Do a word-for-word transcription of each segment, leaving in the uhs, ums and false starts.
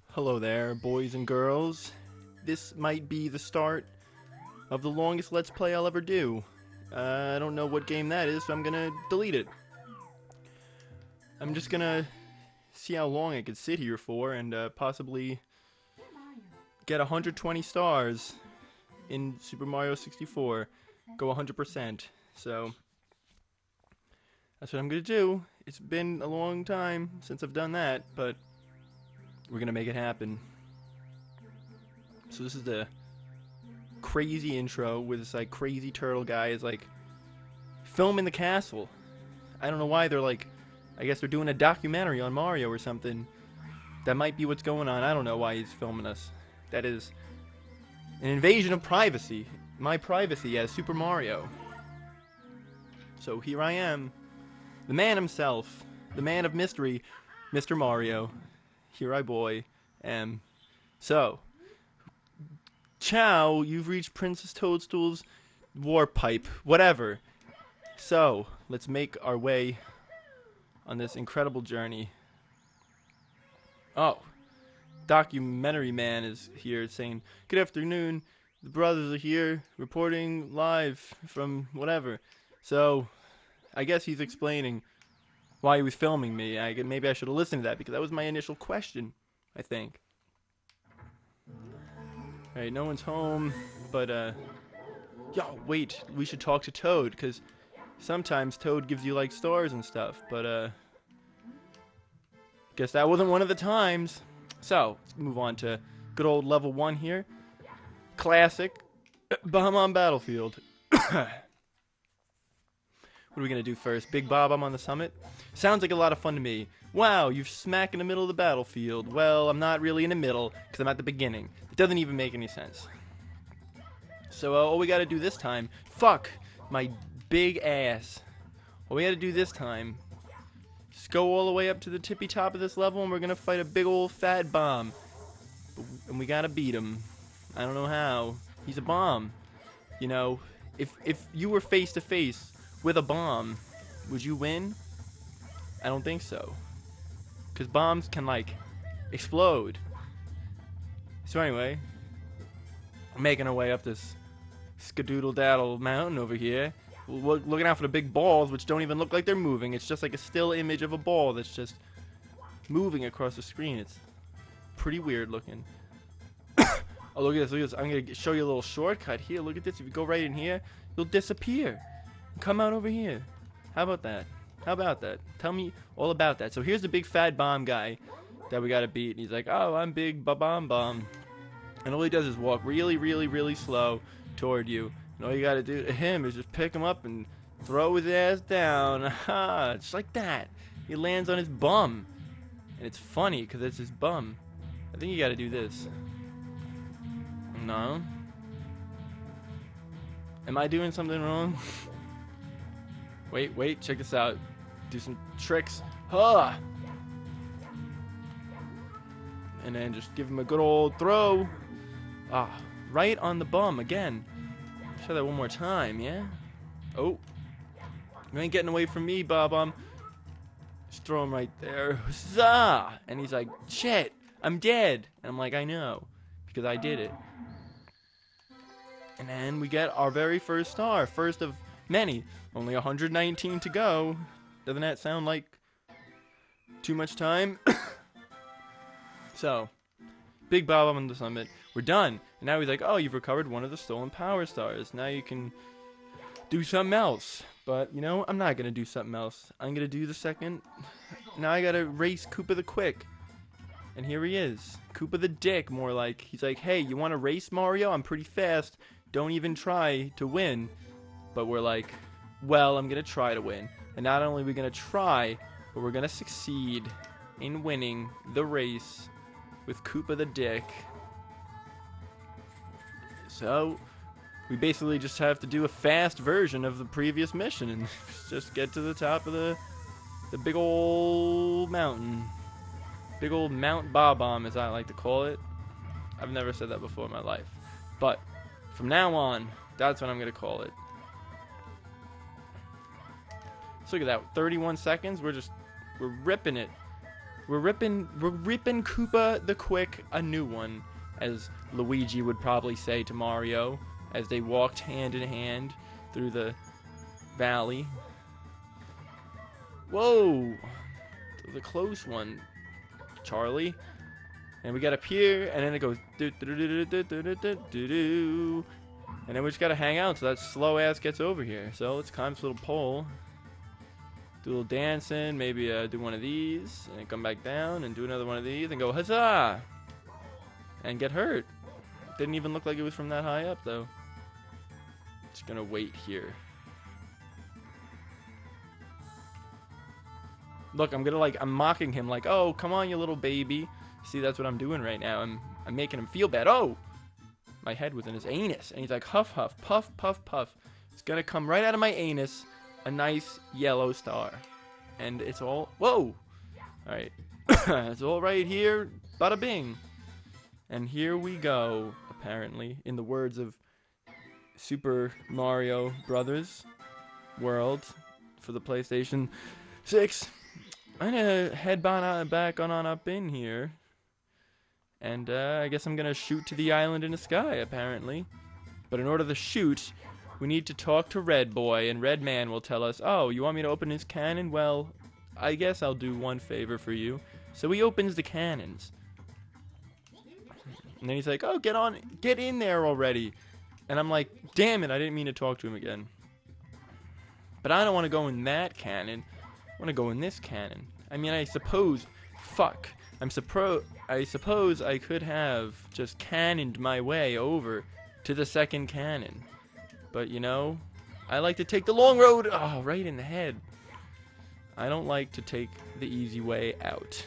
Hello there, boys and girls. This might be the start of the longest Let's Play I'll ever do. Uh, I don't know what game that is, so I'm gonna delete it. I'm just gonna see how long I could sit here for and uh, possibly get one hundred twenty stars in Super Mario sixty-four. Go one hundred percent. So, that's what I'm gonna do. It's been a long time since I've done that, but we're gonna make it happen. So this is the crazy intro with this like crazy turtle guy is like filming the castle. I don't know why they're like, I guess they're doing a documentary on Mario or something. That might be what's going on. I don't know why he's filming us. That is an invasion of privacy. My privacy as Super Mario. So here I am, the man himself, the man of mystery, Mister Mario. Here I boy am. So, ciao, you've reached Princess Toadstool's warp pipe, whatever. So, let's make our way on this incredible journey. Oh, documentary man is here saying, good afternoon, the brothers are here, reporting live from whatever. So, I guess he's explaining why he was filming me. I maybe I should have listened to that because that was my initial question, I think. Alright, no one's home, but uh yo, wait, we should talk to Toad, because sometimes Toad gives you like stars and stuff, but uh guess that wasn't one of the times. So, let's move on to good old level one here. Classic Bahamon Battlefield. What are we going to do first? Big Bob, I'm on the summit? Sounds like a lot of fun to me. Wow, you're smack in the middle of the battlefield. Well, I'm not really in the middle, because I'm at the beginning. It doesn't even make any sense. So, uh, all we got to do this time... Fuck! My big ass. All we got to do this time... Just go all the way up to the tippy top of this level, and we're going to fight a big old fat bomb. And we got to beat him. I don't know how. He's a bomb. You know, if, if you were face to face with a bomb, would you win? I don't think so. Because bombs can, like, explode. So anyway, I'm making our way up this skadoodle-daddle mountain over here. Look, looking out for the big balls, which don't even look like they're moving. It's just like a still image of a ball that's just moving across the screen. It's pretty weird looking. Oh, look at this, look at this. I'm going to show you a little shortcut here. Look at this. If you go right in here, you'll disappear. Come out over here. How about that? How about that? Tell me all about that. So here's the big fat bomb guy that we gotta beat. And he's like, oh, I'm big ba-bomb bomb. And all he does is walk really, really, really slow toward you. And all you gotta do to him is just pick him up and throw his ass down. Aha, just like that. He lands on his bum. And it's funny because it's his bum. I think you gotta do this. No. Am I doing something wrong? Wait, wait, check this out. Do some tricks. Huh! And then just give him a good old throw. Ah, right on the bum again. Try that one more time, yeah? Oh. You ain't getting away from me, Bob-Omb. Just throw him right there. Huzzah! And he's like, shit, I'm dead. And I'm like, I know. Because I did it. And then we get our very first star. First of many. Only one hundred nineteen to go. Doesn't that sound like too much time? So, Big Bob on the summit. We're done. And now he's like, oh, you've recovered one of the stolen power stars. Now you can do something else. But, you know, I'm not going to do something else. I'm going to do the second. Now I got to race Koopa the Quick. And here he is. Koopa the Dick, more like. He's like, hey, you want to race, Mario? I'm pretty fast. Don't even try to win. But we're like, well, I'm going to try to win. And not only are we going to try, but we're going to succeed in winning the race with Koopa the Dick. So, we basically just have to do a fast version of the previous mission and just get to the top of the, the big old mountain. Big old Mount Bob-Omb, as I like to call it. I've never said that before in my life. But, from now on, that's what I'm going to call it. So look at that, thirty-one seconds, we're just, we're ripping it. We're ripping, we're ripping Koopa the Quick a new one, as Luigi would probably say to Mario, as they walked hand in hand through the valley. Whoa! That was a close one, Charlie. And we got up here, and then it goes do do do do do do do do do, and then we just gotta hang out until that slow ass gets over here. So let's climb this little pole, do a little dancing, maybe uh, do one of these, and then come back down and do another one of these, and go huzzah, and get hurt. Didn't even look like it was from that high up though. Just gonna wait here. Look, I'm gonna like, I'm mocking him like, oh, come on, you little baby. See, that's what I'm doing right now. I'm, I'm making him feel bad. Oh! My head was in his anus. And he's like, huff, huff, puff, puff, puff. It's gonna come right out of my anus, a nice yellow star. And it's all, whoa! Alright. It's all right here. Bada bing. And here we go, apparently, in the words of Super Mario Brothers World for the PlayStation six. I'm gonna head on, back on, on up in here. And uh, I guess I'm gonna shoot to the island in the sky, apparently. But in order to shoot, we need to talk to Red Boy, and Red Man will tell us, oh, you want me to open his cannon? Well, I guess I'll do one favor for you. So he opens the cannons. And then he's like, oh, get on, get in there already. And I'm like, damn it, I didn't mean to talk to him again. But I don't want to go in that cannon. I want to go in this cannon. I mean, I suppose, fuck. I'm suppro- I suppose I could have just cannoned my way over to the second cannon. But, you know, I like to take the long road. Oh, right in the head. I don't like to take the easy way out.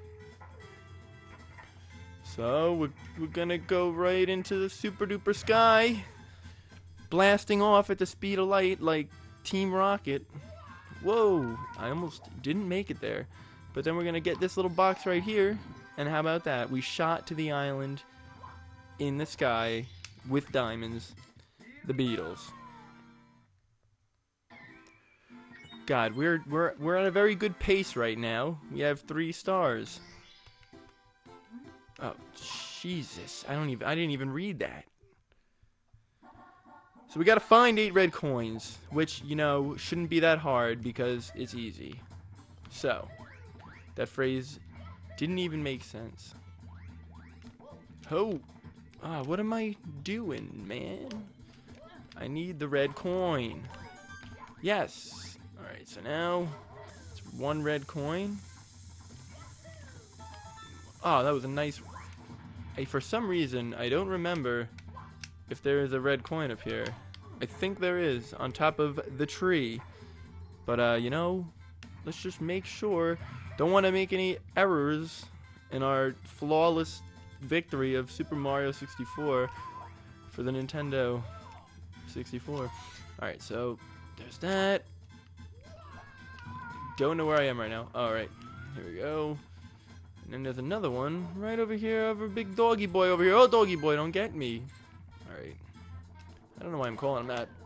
So, we're, we're gonna go right into the super duper sky. Blasting off at the speed of light like Team Rocket. Whoa, I almost didn't make it there. But then we're gonna get this little box right here. And how about that? We shot to the island in the sky with diamonds. The Beatles. God, we're we're we're at a very good pace right now. We have three stars. Oh, Jesus. I don't even I didn't even read that. So we gotta find eight red coins, which, you know, shouldn't be that hard because it's easy. So, that phrase didn't even make sense. Oh, ah, what am I doing, man? I need the red coin. Yes. Alright, so now it's one red coin. Oh, that was a nice... I, for some reason, I don't remember if there is a red coin up here. I think there is, on top of the tree. But, uh, you know, let's just make sure. Don't want to make any errors in our flawless victory of Super Mario sixty-four for the Nintendo sixty-four. Alright, so there's that. Don't know where I am right now. Alright, here we go. And then there's another one right over here over Big Doggy Boy over here. Oh, Doggy Boy, don't get me. Alright. I don't know why I'm calling him that.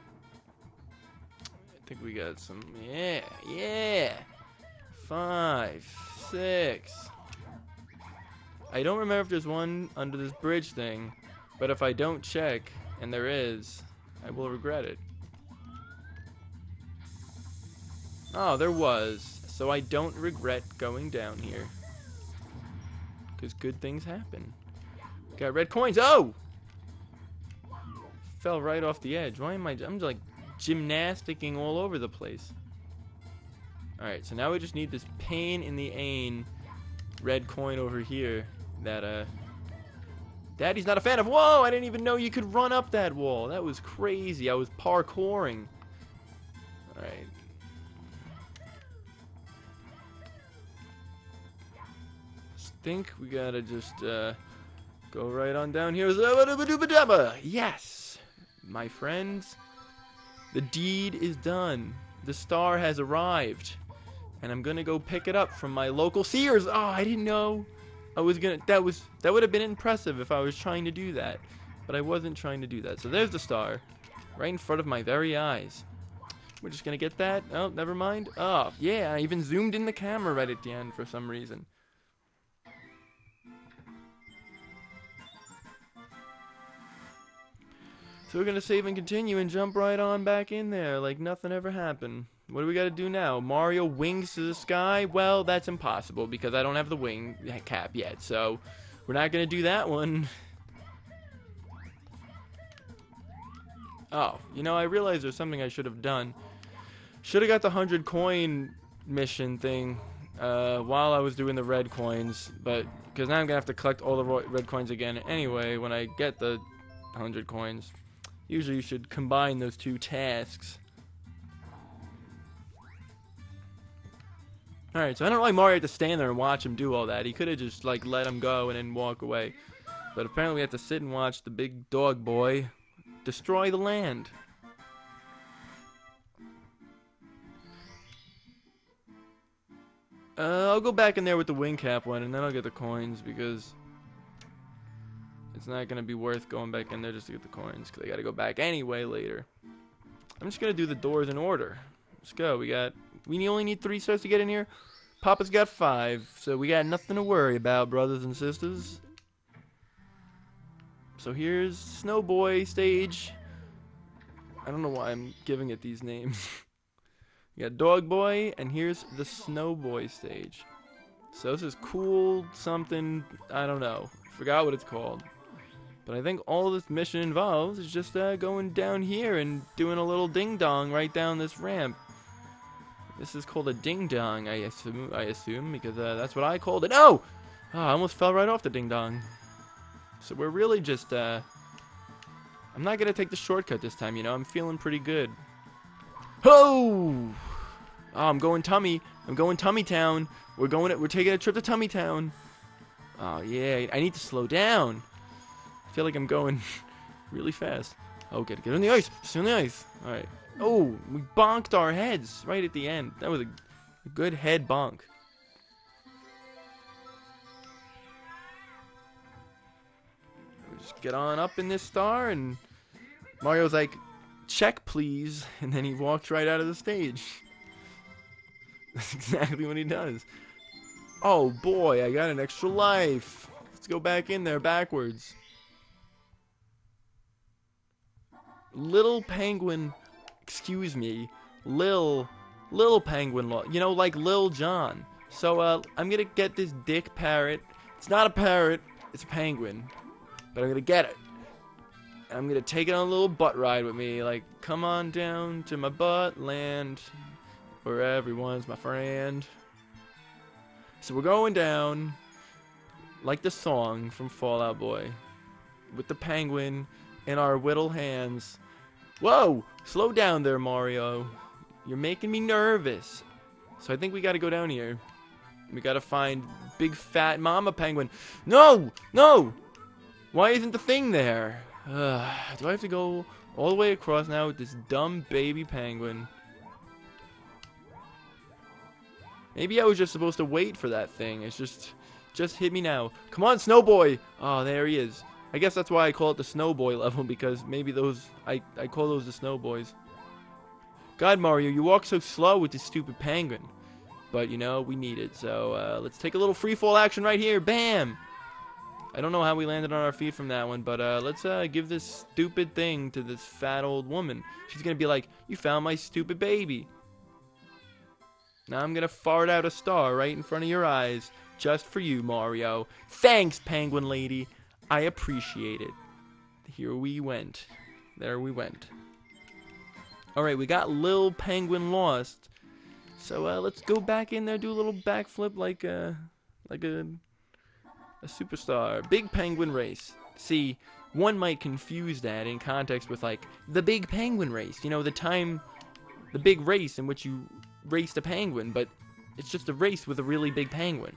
I think we got some... Yeah, yeah. Five, six. I don't remember if there's one under this bridge thing, but if I don't check, and there is, I will regret it. Oh, there was. So I don't regret going down here. Because good things happen. Got red coins. Oh! Fell right off the edge. Why am I... I'm like gymnasticking all over the place. Alright, so now we just need this pain in the ain red coin over here that, uh... Daddy's not a fan of. Whoa! I didn't even know you could run up that wall. That was crazy. I was parkouring. Alright. Think we gotta just, uh... go right on down here. Yes! My friends, the deed is done. The star has arrived. And I'm gonna go pick it up from my local Sears. Oh, I didn't know I was gonna... That was... That would have been impressive if I was trying to do that. But I wasn't trying to do that. So there's the star. Right in front of my very eyes. We're just gonna get that. Oh, never mind. Oh, yeah, I even zoomed in the camera right at the end for some reason. So we're gonna save and continue and jump right on back in there like nothing ever happened. What do we gotta do now? Mario wings to the sky? Well, that's impossible because I don't have the wing cap yet, so we're not gonna do that one. Oh, you know, I realized there's something I should have done. Should have got the one hundred coin mission thing uh, while I was doing the red coins, but because now I'm gonna have to collect all the red coins again anyway when I get the one hundred coins. Usually you should combine those two tasks. Alright, so I don't know why Mario had to stand there and watch him do all that. He could have just like let him go and then walk away. But apparently we have to sit and watch the big dog boy destroy the land. Uh, I'll go back in there with the wing cap one and then I'll get the coins because it's not going to be worth going back in there just to get the coins because I got to go back anyway later. I'm just going to do the doors in order. Let's go. We got, we only need three stars to get in here. Papa's got five, so we got nothing to worry about, brothers and sisters. So here's Snowboy stage. I don't know why I'm giving it these names. We got Dog Boy, and here's the Snowboy stage. So this is cool something, I don't know. Forgot what it's called. But I think all this mission involves is just uh, going down here and doing a little ding-dong right down this ramp. This is called a ding-dong, I assume, I assume because uh, that's what I called it. Oh! Oh! I almost fell right off the ding-dong. So we're really just, uh... I'm not gonna take the shortcut this time, you know? I'm feeling pretty good. Oh! Oh, I'm going Tummy. I'm going Tummy Town. We're going, we're taking a trip to Tummy Town. Oh, yeah. I need to slow down. I feel like I'm going really fast. Oh, get, get on the ice. Stay on the ice. Alright. Oh, we bonked our heads right at the end. That was a, a good head bonk. We just get on up in this star, and Mario's like, check, please. And then he walks right out of the stage. That's exactly what he does. Oh, boy, I got an extra life. Let's go back in there backwards. Little Penguin, excuse me, Lil, Lil Penguin, you know, like Lil Jon. So, uh, I'm gonna get this dick parrot. It's not a parrot, it's a penguin. But I'm gonna get it. And I'm gonna take it on a little butt ride with me. Like, come on down to my butt land, where everyone's my friend. So we're going down, like the song from Fall Out Boy, with the penguin in our whittle hands. Whoa! Slow down there, Mario. You're making me nervous. So I think we gotta go down here. We gotta find big fat mama penguin. No! No! Why isn't the thing there? Uh, do I have to go all the way across now with this dumb baby penguin? Maybe I was just supposed to wait for that thing. It's just... Just hit me now. Come on, Snowboy! Oh, there he is. I guess that's why I call it the Snowboy level, because maybe those... I, I call those the Snowboys. God, Mario, you walk so slow with this stupid penguin. But, you know, we need it. So, uh, let's take a little freefall action right here. Bam! I don't know how we landed on our feet from that one, but uh, let's uh, give this stupid thing to this fat old woman. She's gonna be like, you found my stupid baby. Now I'm gonna fart out a star right in front of your eyes. Just for you, Mario. Thanks, penguin lady. I appreciate it. Here we went. There we went. Alright, we got Lil Penguin lost. So uh, let's go back in there, do a little backflip like a, like a, a superstar. Big Penguin Race. See, one might confuse that in context with like the Big Penguin Race. You know, the time, the big race in which you raced a penguin, but it's just a race with a really big penguin.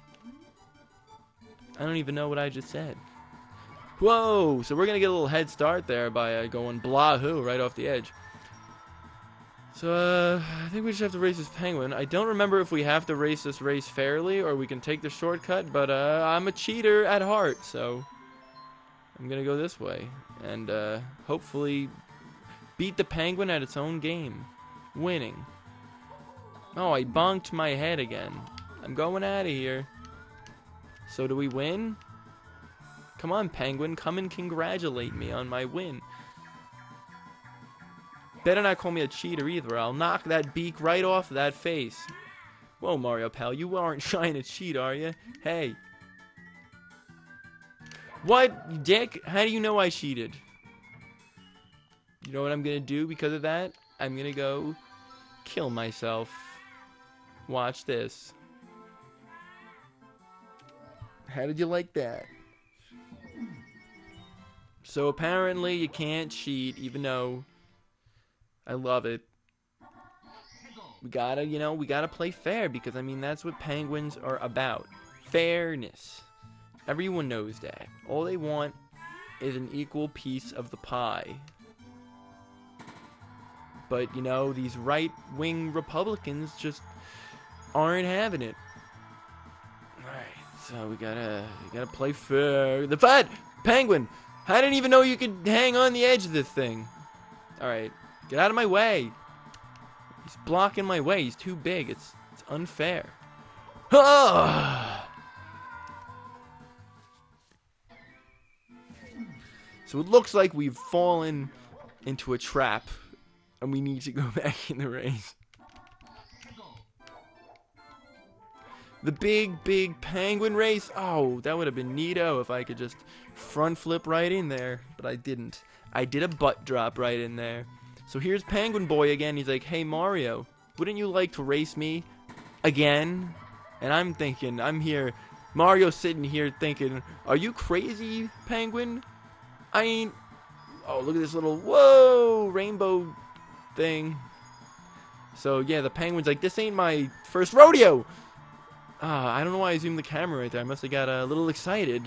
I don't even know what I just said. Whoa! So we're gonna get a little head start there by uh, going blah-hoo right off the edge. So, uh, I think we just have to race this penguin. I don't remember if we have to race this race fairly or we can take the shortcut, but uh, I'm a cheater at heart, so I'm gonna go this way and uh, hopefully beat the penguin at its own game. winning. Oh, I bonked my head again. I'm going out of here. So do we win? Come on, Penguin. Come and congratulate me on my win. Better not call me a cheater either. I'll knock that beak right off that face. Whoa, Mario pal. You aren't trying to cheat, are you? Hey. What, dick? How do you know I cheated? You know what I'm gonna do because of that? I'm gonna go kill myself. Watch this. How did you like that? So apparently you can't cheat, even though I love it. We gotta, you know, we gotta play fair because, I mean, that's what penguins are about. Fairness. Everyone knows that. All they want is an equal piece of the pie. But, you know, these right-wing Republicans just aren't having it. Alright, so we gotta, we gotta play fair. The fat penguin! I didn't even know you could hang on the edge of this thing. Alright, get out of my way. He's blocking my way. He's too big. It's, it's unfair. Ah! So it looks like we've fallen into a trap. And we need to go back in the race. The big, big penguin race. Oh, that would have been neato if I could just front flip right in there. But I didn't. I did a butt drop right in there. So here's Penguin Boy again. He's like, hey, Mario, wouldn't you like to race me again? And I'm thinking, I'm here. Mario's sitting here thinking, are you crazy, Penguin? I ain't. Oh, look at this little, whoa, rainbow thing. So yeah, the penguin's like, this ain't my first rodeo. Ah, I don't know why I zoomed the camera right there. I must have got a little excited.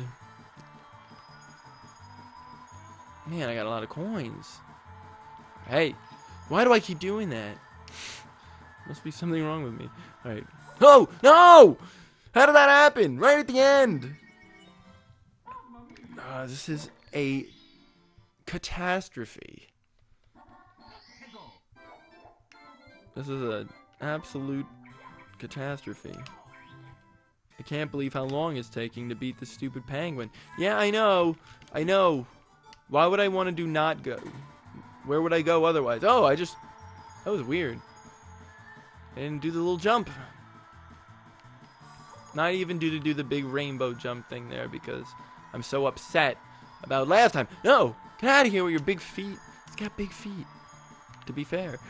Man, I got a lot of coins. Hey, why do I keep doing that? Must be something wrong with me. Alright. Oh, no! How did that happen? Right at the end. Uh, this is a catastrophe. This is an absolute catastrophe. I can't believe how long it's taking to beat this stupid penguin. Yeah, I know. I know. Why would I want to do not go? Where would I go otherwise? Oh, I just... That was weird. I didn't do the little jump. Not even do to do the big rainbow jump thing there because I'm so upset about last time. No! Get out of here with your big feet. It's got big feet. To be fair.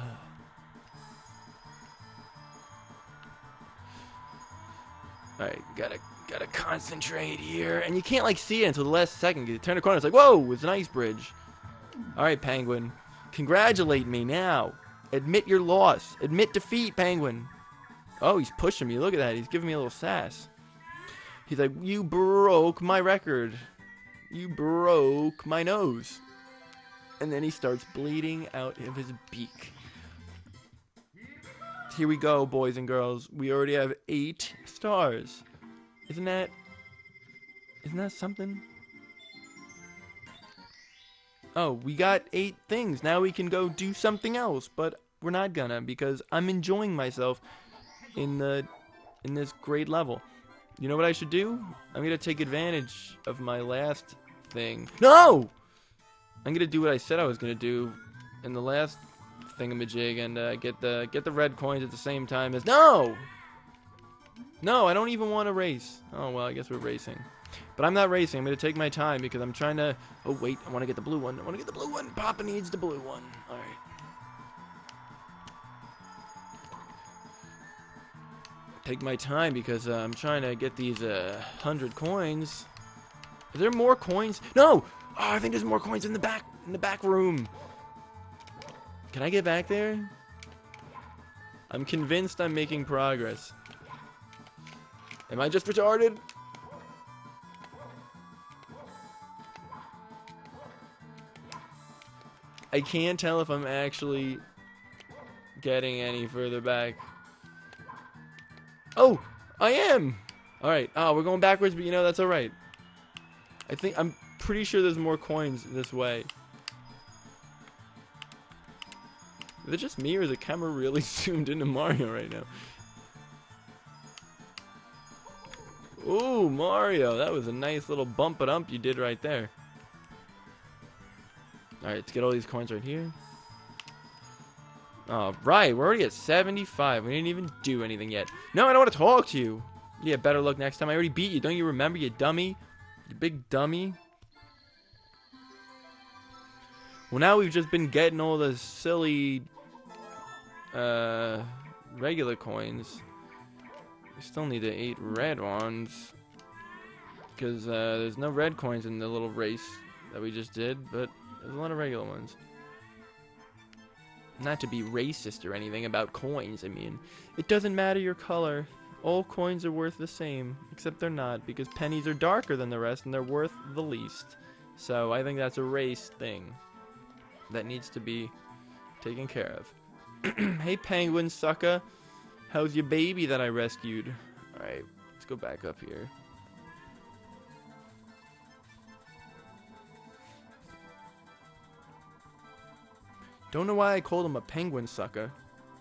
Alright, gotta gotta concentrate here. And you can't like see it until the last second. You turn the corner, it's like, whoa, it's an ice bridge. Alright, Penguin. Congratulate me now. Admit your loss. Admit defeat, Penguin. Oh, he's pushing me. Look at that. He's giving me a little sass. He's like, you broke my record. You broke my nose. And then he starts bleeding out of his beak. Here we go, boys and girls. We already have eight stars. Isn't that... Isn't that something? Oh, we got eight things. Now we can go do something else. But we're not gonna because I'm enjoying myself in the in this great level. You know what I should do? I'm gonna take advantage of my last thing. No! I'm gonna do what I said I was gonna do in the last thingamajig and uh, get the get the red coins at the same time as no. No, I don't even want to race. Oh well, I guess we're racing, but I'm not racing. I'm gonna take my time because I'm trying to. Oh wait, I want to get the blue one. I want to get the blue one. Papa needs the blue one. All right. Take my time because uh, I'm trying to get these uh, hundred coins. Are there more coins? No. Oh, I think there's more coins in the back in the back room. Can I get back there? I'm convinced I'm making progress. Am I just retarded? I can't tell if I'm actually getting any further back. Oh, I am. All right. Oh, we're going backwards, but you know that's all right. I think I'm pretty sure there's more coins this way. Is it just me or is the camera really zoomed into Mario right now? Ooh, Mario, that was a nice little bump it ump you did right there. Alright, let's get all these coins right here. Alright, we're already at seventy-five. We didn't even do anything yet. No, I don't want to talk to you. Yeah, better luck next time. I already beat you. Don't you remember, you dummy? You big dummy. Well, now we've just been getting all the silly, uh, regular coins. We still need the eight red ones. Because, uh, there's no red coins in the little race that we just did, but there's a lot of regular ones. Not to be racist or anything about coins, I mean, it doesn't matter your color. All coins are worth the same, except they're not, because pennies are darker than the rest and they're worth the least. So I think that's a race thing that needs to be taken care of. Hey, penguin sucker. How's your baby that I rescued? Alright, let's go back up here. Don't know why I called him a penguin sucker.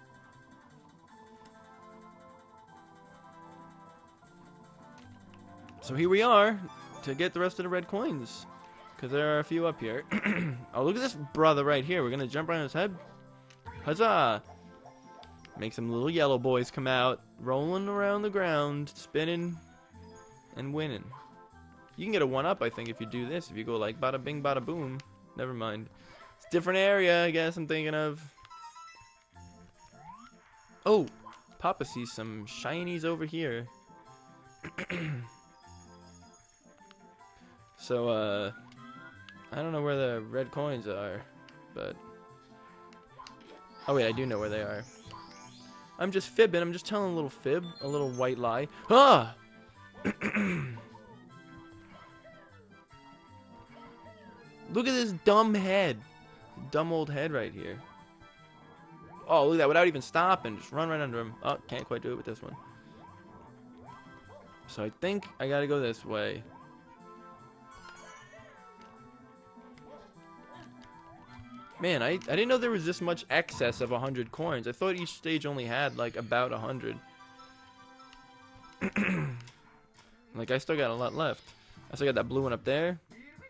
So here we are to get the rest of the red coins. Because there are a few up here. Oh, look at this brother right here. We're going to jump right on his head. Huzzah! Make some little yellow boys come out. Rolling around the ground. Spinning. And winning. You can get a one-up, I think, if you do this. If you go like bada bing, bada boom. Never mind. It's a different area, I guess I'm thinking of. Oh! Papa sees some shinies over here. So, uh... I don't know where the red coins are, but... Oh wait, I do know where they are. I'm just fibbing, I'm just telling a little fib, a little white lie. Ah! Look at this dumb head. Dumb old head right here. Oh, look at that, without even stopping, just run right under him. Oh, can't quite do it with this one. So I think I gotta go this way. Man, I, I didn't know there was this much excess of one hundred coins. I thought each stage only had, like, about one hundred. Like, I still got a lot left. I still got that blue one up there.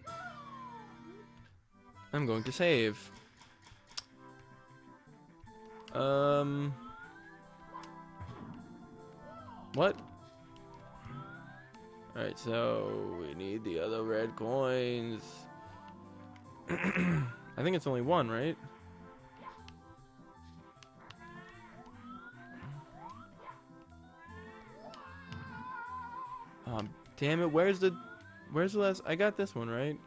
I'm going to save. Um... What? Alright, so we need the other red coins. I think it's only one, right? Um, damn it, where's the... Where's the last... I got this one, right?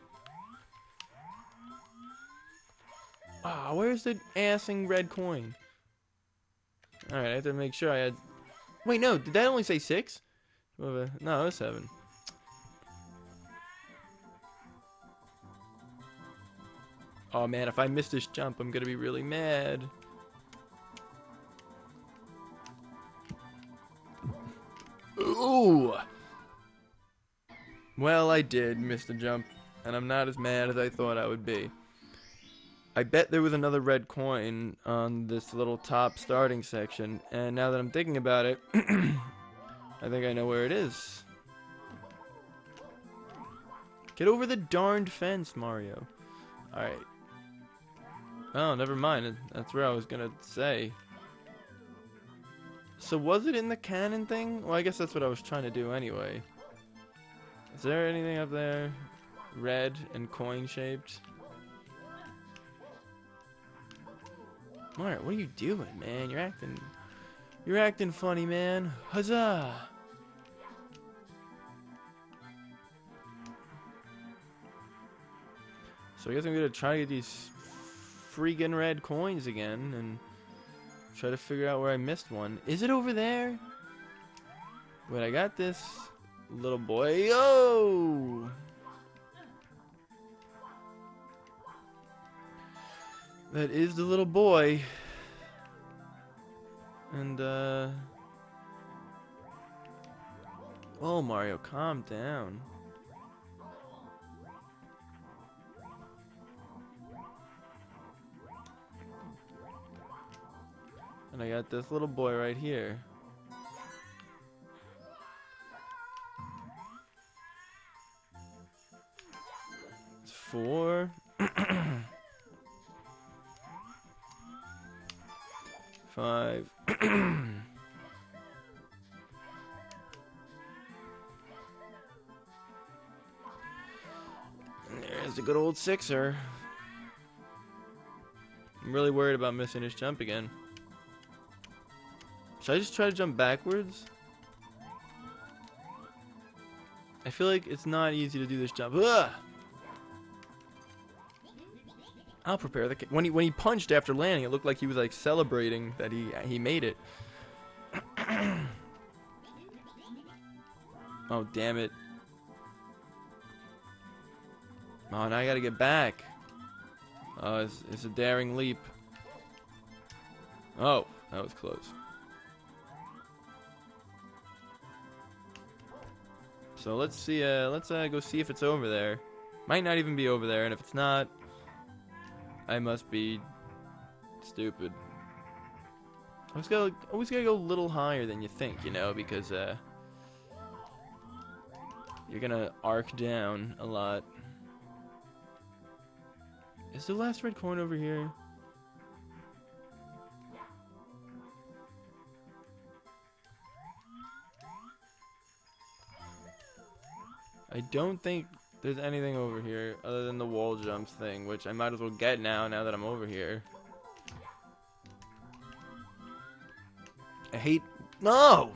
Ah, oh, where's the assing red coin? Alright, I have to make sure I had... Wait, no, did that only say six? No, it was seven. Oh man, if I miss this jump, I'm gonna be really mad. Ooh! Well, I did miss the jump, and I'm not as mad as I thought I would be. I bet there was another red coin on this little top starting section, and now that I'm thinking about it, I think I know where it is. Get over the darned fence, Mario. Alright. Oh, never mind. That's where I was gonna say. So was it in the cannon thing? Well, I guess that's what I was trying to do anyway. Is there anything up there? Red and coin shaped? Mario, what are you doing, man? You're acting... You're acting funny, man. Huzzah! So I guess I'm gonna try to get these freaking red coins again and try to figure out where I missed one. Is it over there? Wait, I got this little boy. Yo! That is the little boy. And, uh... oh, Mario, calm down. And I got this little boy right here. It's four. Five. There's a good old sixer. I'm really worried about missing his jump again. Should I just try to jump backwards? I feel like it's not easy to do this jump. Ugh! I'll prepare the. When he when he punched after landing, it looked like he was like celebrating that he he made it. Oh damn it! Oh, now I gotta get back. Oh, it's, it's a daring leap. Oh, that was close. So let's see. Uh, let's uh, go see if it's over there. Might not even be over there, and if it's not, I must be stupid. Always gotta, always gotta go a little higher than you think, you know, because uh, you're gonna arc down a lot. Is the last red coin over here? I don't think there's anything over here other than the wall jumps thing, which I might as well get now, now that I'm over here. I hate... No!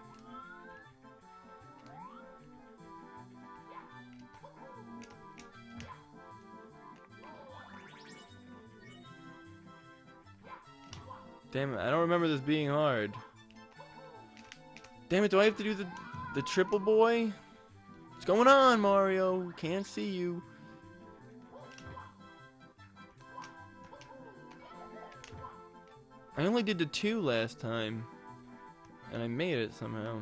Damn it, I don't remember this being hard. Damn it, do I have to do the, the triple boy? What's going on, Mario? Can't see you. I only did the two last time, and I made it somehow.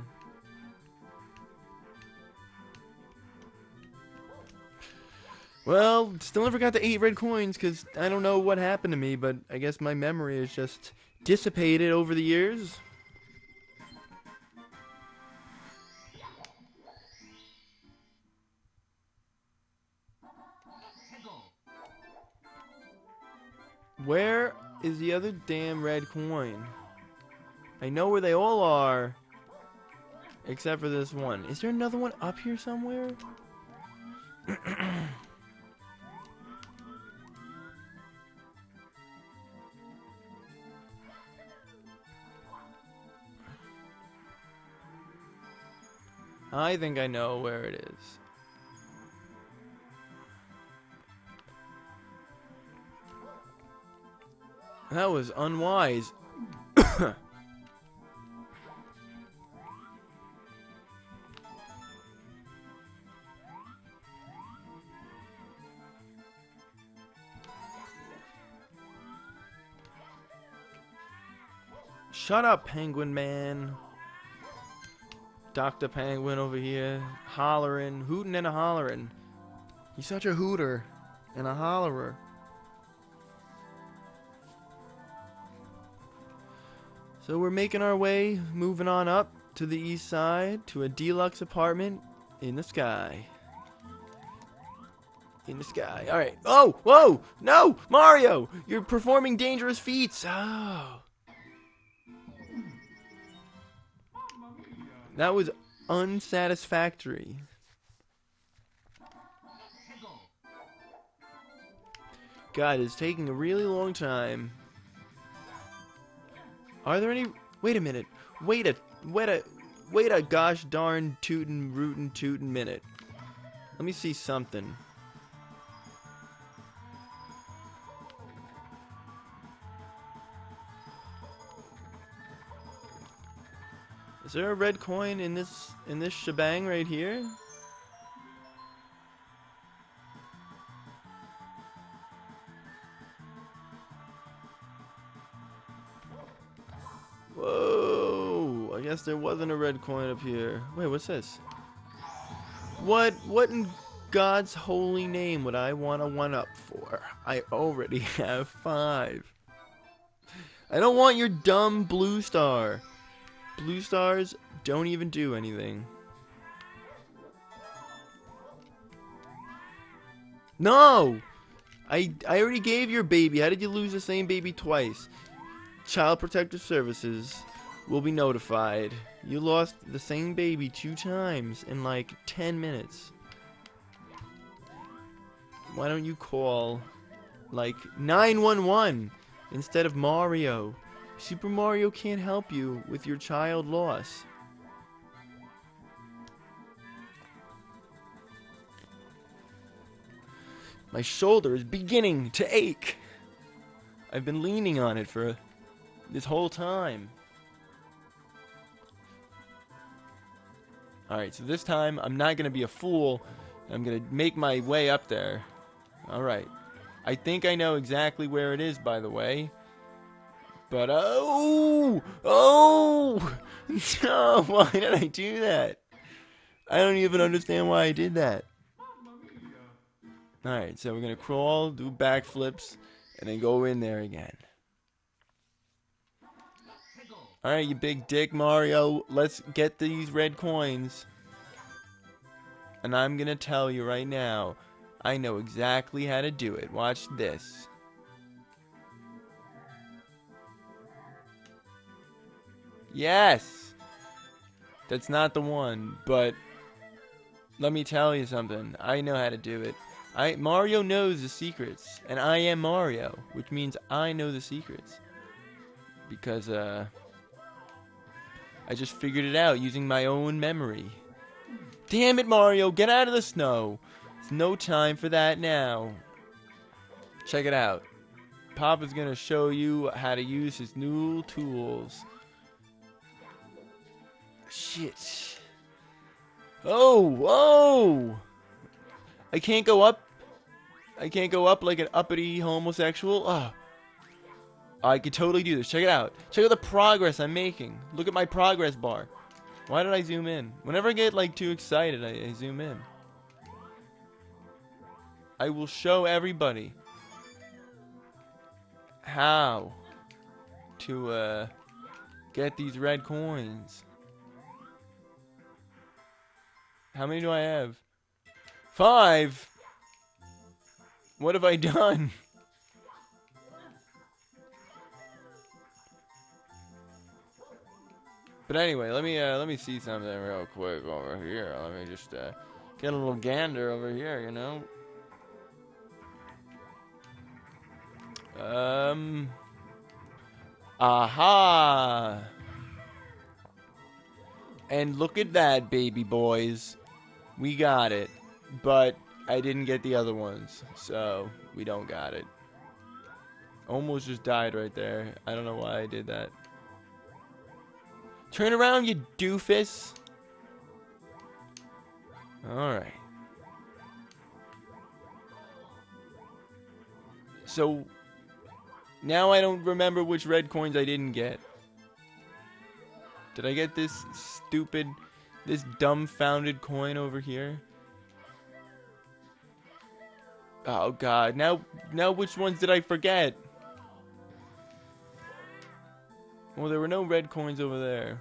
Well, still never got the eight red coins because I don't know what happened to me, but I guess my memory is just dissipated over the years. Where is the other damn red coin? I know where they all are, except for this one. Is there another one up here somewhere? I think I know where it is. That was unwise. Shut up, Penguin Man. Doctor Penguin over here, hollering, hooting and a hollering. He's such a hooter and a hollerer. So we're making our way, moving on up to the east side to a deluxe apartment in the sky. In the sky. All right. Oh, whoa, no, Mario, you're performing dangerous feats. Oh. That was unsatisfactory. God, it's taking a really long time. Are there any... Wait a minute. Wait a... Wait a... Wait a gosh darn tootin' rootin' tootin' minute. Let me see something. Is there a red coin in this in this shebang right here? Whoa! I guess there wasn't a red coin up here. Wait, what's this? What what in God's holy name would I want a one up for? I already have five. I don't want your dumb blue star. Blue stars don't even do anything. No! I, I already gave your baby. How did you lose the same baby twice? Child Protective Services will be notified. You lost the same baby two times in like ten minutes. Why don't you call like nine one one instead of Mario? Super Mario can't help you with your child loss. My shoulder is beginning to ache. I've been leaning on it for this whole time. Alright, so this time I'm not going to be a fool. I'm going to make my way up there. Alright. I think I know exactly where it is, by the way. But, oh! Oh! No, why did I do that? I don't even understand why I did that. Alright, so we're going to crawl, do backflips, and then go in there again. Alright, you big dick, Mario. Let's get these red coins. And I'm going to tell you right now, I know exactly how to do it. Watch this. Yes! That's not the one, but let me tell you something. I know how to do it. I Mario knows the secrets, and I am Mario, which means I know the secrets. Because, uh, I just figured it out using my own memory. Damn it, Mario, get out of the snow. There's no time for that now. Check it out. Papa's gonna show you how to use his new tools. Shit. Oh, whoa! I can't go up. I can't go up like an uppity homosexual. Ah. Oh. I could totally do this. Check it out. Check out the progress I'm making. Look at my progress bar. Why did I zoom in? Whenever I get like too excited, I, I zoom in. I will show everybody how to uh, get these red coins. How many do I have? Five? What have I done? But anyway, let me uh, let me see something real quick over here. Let me just uh, get a little gander over here, you know. Um. Aha! And look at that, baby boys. We got it. But I didn't get the other ones, so we don't got it. Almost just died right there. I don't know why I did that. Turn around, you doofus. Alright. So, now I don't remember which red coins I didn't get. Did I get this stupid, this dumbfounded coin over here? Oh god, now, now which ones did I forget? Well, there were no red coins over there.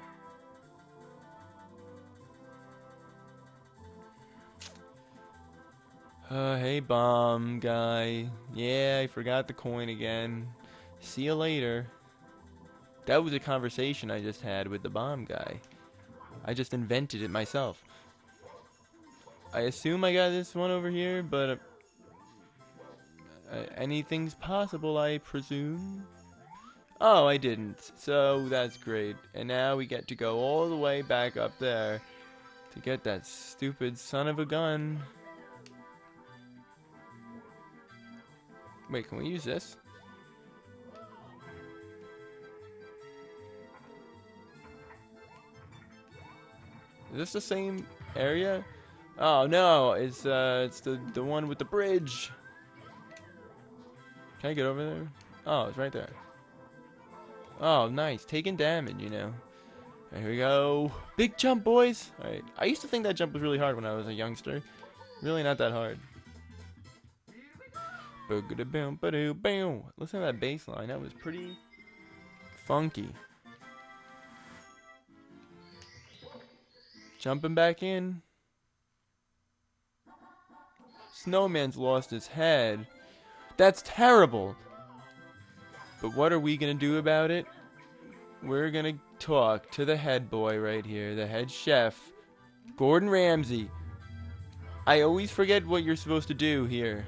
Uh, hey, bomb guy. Yeah, I forgot the coin again. See you later. That was a conversation I just had with the bomb guy. I just invented it myself. I assume I got this one over here, but uh, uh, anything's possible, I presume. Oh, I didn't. So that's great. And now we get to go all the way back up there to get that stupid son of a gun. Wait, can we use this? Is this the same area? Oh no, it's uh it's the the one with the bridge. Can I get over there? Oh, it's right there. Oh, nice. Taking damage, you know. There we go. Big jump, boys. Alright. I used to think that jump was really hard when I was a youngster. Really not that hard. Listen to that bass line. That was pretty Funky. Jumping back in. Snowman's lost his head. That's terrible. But what are we gonna do about it? We're gonna talk to the head boy right here, the head chef, Gordon Ramsay. I always forget what you're supposed to do here.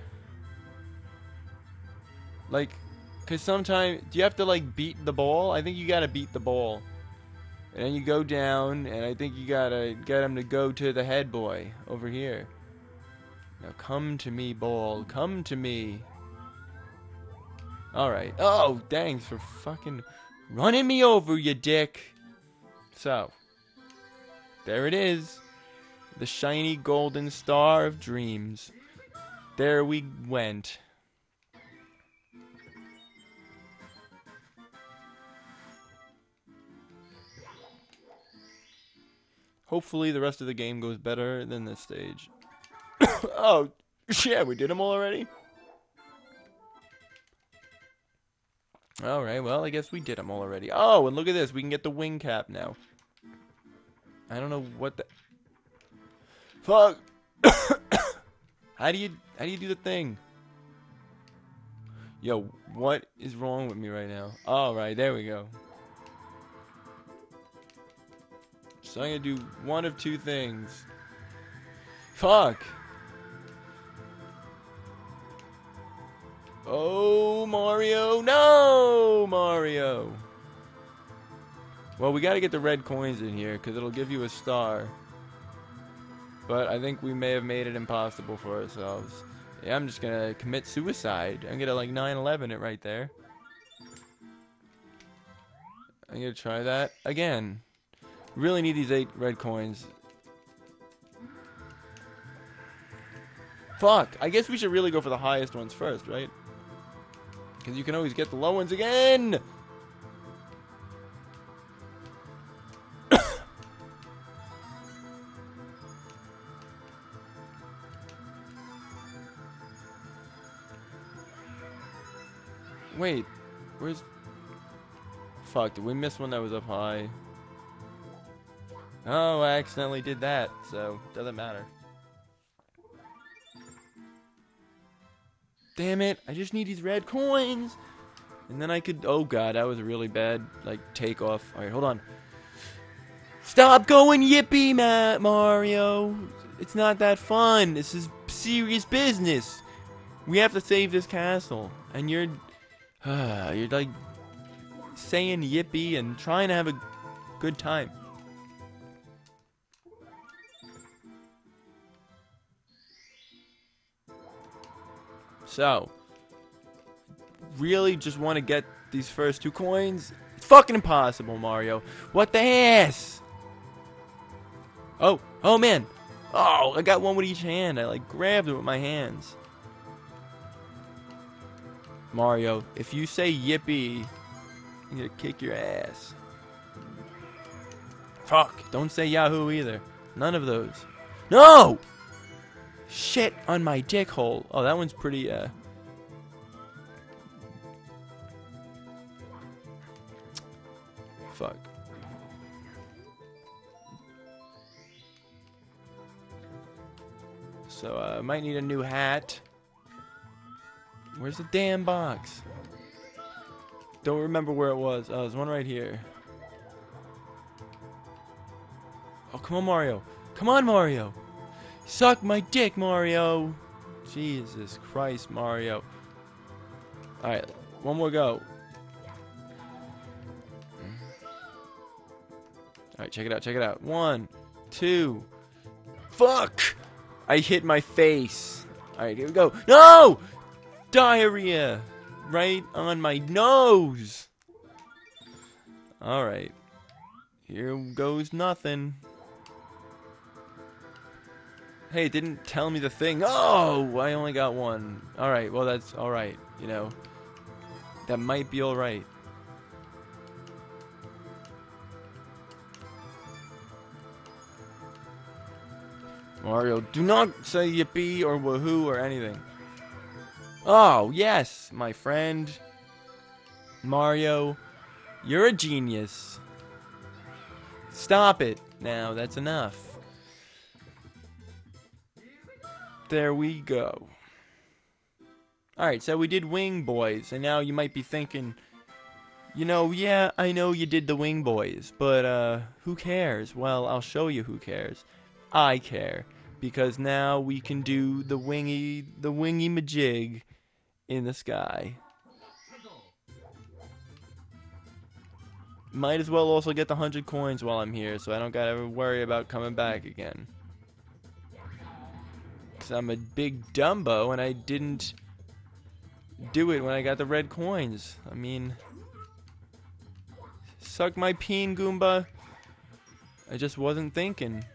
Like, cause sometimes, do you have to like beat the ball? I think you gotta beat the ball. And then you go down, and I think you gotta get him to go to the head boy over here. Now come to me, ball. Come to me. Alright. Oh, thanks for fucking running me over, you dick. So, there it is. The shiny golden star of dreams. There we went. Hopefully the rest of the game goes better than this stage. Oh, yeah, we did them all already? Alright, well, I guess we did them all already. Oh, and look at this. We can get the wing cap now. I don't know what the... Fuck! How do you... How do you do the thing? Yo, what is wrong with me right now? Alright, there we go. So I'm gonna do one of two things. Fuck! Oh, Mario! No, Mario! Well, we gotta get the red coins in here, because it'll give you a star. But I think we may have made it impossible for ourselves. Yeah, I'm just gonna commit suicide. I'm gonna like nine eleven it right there. I'm gonna try that again. Really need these eight red coins. Fuck! I guess we should really go for the highest ones first, right? Because you can always get the low ones again! Wait, where's... Fuck, did we miss one that was up high? Oh, I accidentally did that, so doesn't matter. Damn it, I just need these red coins! And then I could... Oh god, that was a really bad, like, takeoff. Alright, hold on. Stop going yippee, Matt Mario! It's not that fun. This is serious business. We have to save this castle. And you're... Uh, you're, like, saying yippee and trying to have a good time. So, really just want to get these first two coins? It's fucking impossible, Mario. What the ass? Oh, oh man. Oh, I got one with each hand. I like grabbed it with my hands. Mario, if you say yippee, I'm gonna kick your ass. Fuck, don't say Yahoo either. None of those. No! Shit on my dick hole. Oh, that one's pretty, uh... Fuck. So, uh, I might need a new hat. Where's the damn box? Don't remember where it was. Oh, there's one right here. Oh, come on, Mario. Come on, Mario. Suck my dick, Mario. Jesus Christ, Mario. Alright, one more go. Alright, check it out, check it out. One, two. Fuck! I hit my face. Alright, here we go. No! Diarrhea! Right on my nose! Alright. Here goes nothing. Hey, it didn't tell me the thing. Oh! I only got one. Alright, well that's alright, you know. That might be alright. Mario, do not say yippee or woohoo or anything. Oh, yes, my friend. Mario. You're a genius. Stop it. Now, that's enough. There we go. Alright, so we did Wing Boys, and now you might be thinking, you know, yeah, I know you did the Wing Boys, but, uh, who cares? Well, I'll show you who cares. I care, because now we can do the wingy, the wingy majig in the sky. Might as well also get the hundred coins while I'm here, so I don't gotta worry about coming back again. Because I'm a big Dumbo, and I didn't do it when I got the red coins. I mean, suck my peen, Goomba. I just wasn't thinking.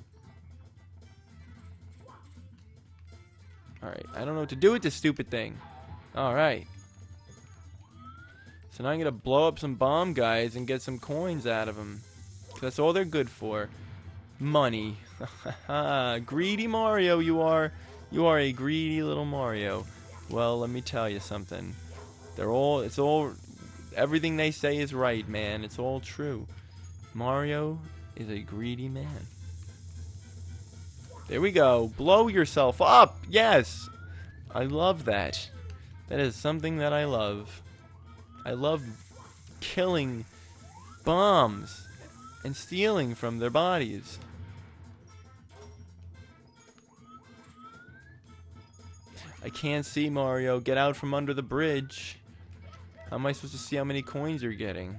Alright, I don't know what to do with this stupid thing. Alright. So now I'm gonna blow up some bomb guys and get some coins out of them. That's all they're good for. Money. Greedy Mario, you are. You are a greedy little Mario. Well, let me tell you something. They're all, it's all, everything they say is right, man. It's all true. Mario is a greedy man. There we go. Blow yourself up. Yes. I love that. That is something that I love. I love killing bombs and stealing from their bodies. I can't see, Mario. Get out from under the bridge. How am I supposed to see how many coins you're getting?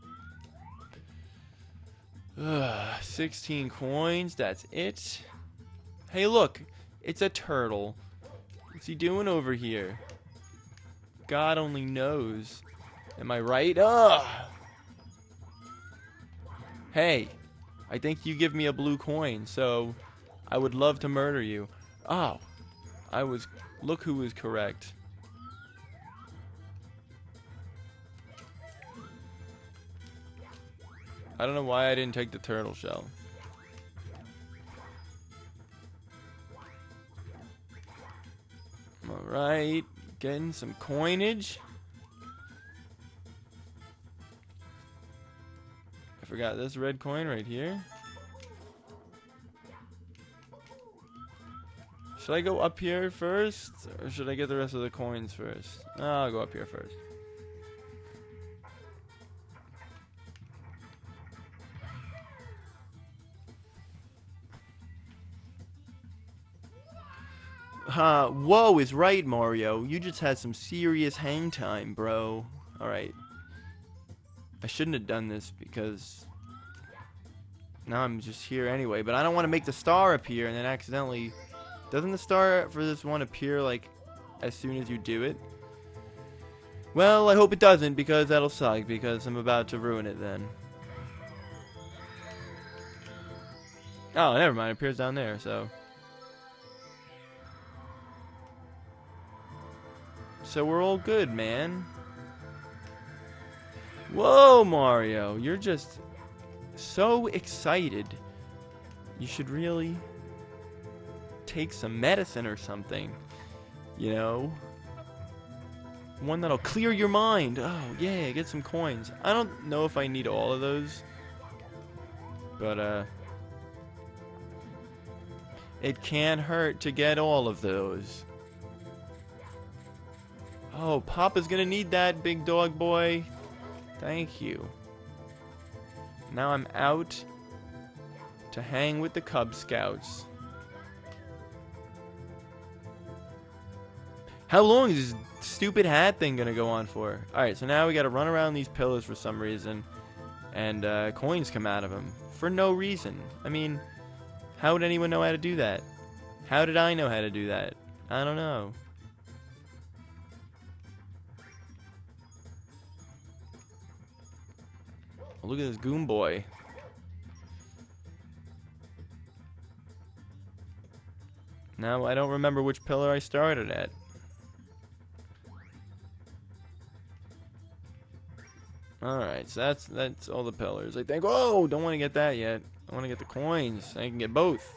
Ugh, sixteen coins, that's it. Hey, look. It's a turtle. What's he doing over here? God only knows. Am I right? Ugh! Hey, I think you give me a blue coin, so I would love to murder you. Oh, I was... Look who was correct. I don't know why I didn't take the turtle shell. Alright, getting some coinage. I forgot this red coin right here. Should I go up here first, or should I get the rest of the coins first? No, I'll go up here first. Uh, whoa is right, Mario. You just had some serious hang time, bro. Alright. I shouldn't have done this because now I'm just here anyway, but I don't want to make the star appear and then accidentally... Doesn't the star for this one appear, like, as soon as you do it? Well, I hope it doesn't, because that'll suck, because I'm about to ruin it then. Oh, never mind. It appears down there, so... So we're all good, man. Whoa, Mario. You're just so excited. You should really... take some medicine or something, you know, one that'll clear your mind. Oh yeah, get some coins. I don't know if I need all of those, but uh it can't hurt to get all of those. Oh, Papa's gonna need that, big dog boy. Thank you. Now I'm out to hang with the Cub Scouts. How long is this stupid hat thing gonna go on for? Alright, so now we gotta run around these pillars for some reason. And uh, coins come out of them. For no reason. I mean, how would anyone know how to do that? How did I know how to do that? I don't know. Oh, look at this Goom Boy. Now I don't remember which pillar I started at. Alright, so that's that's all the pillars. I think. Oh, don't want to get that yet. I want to get the coins. I can get both.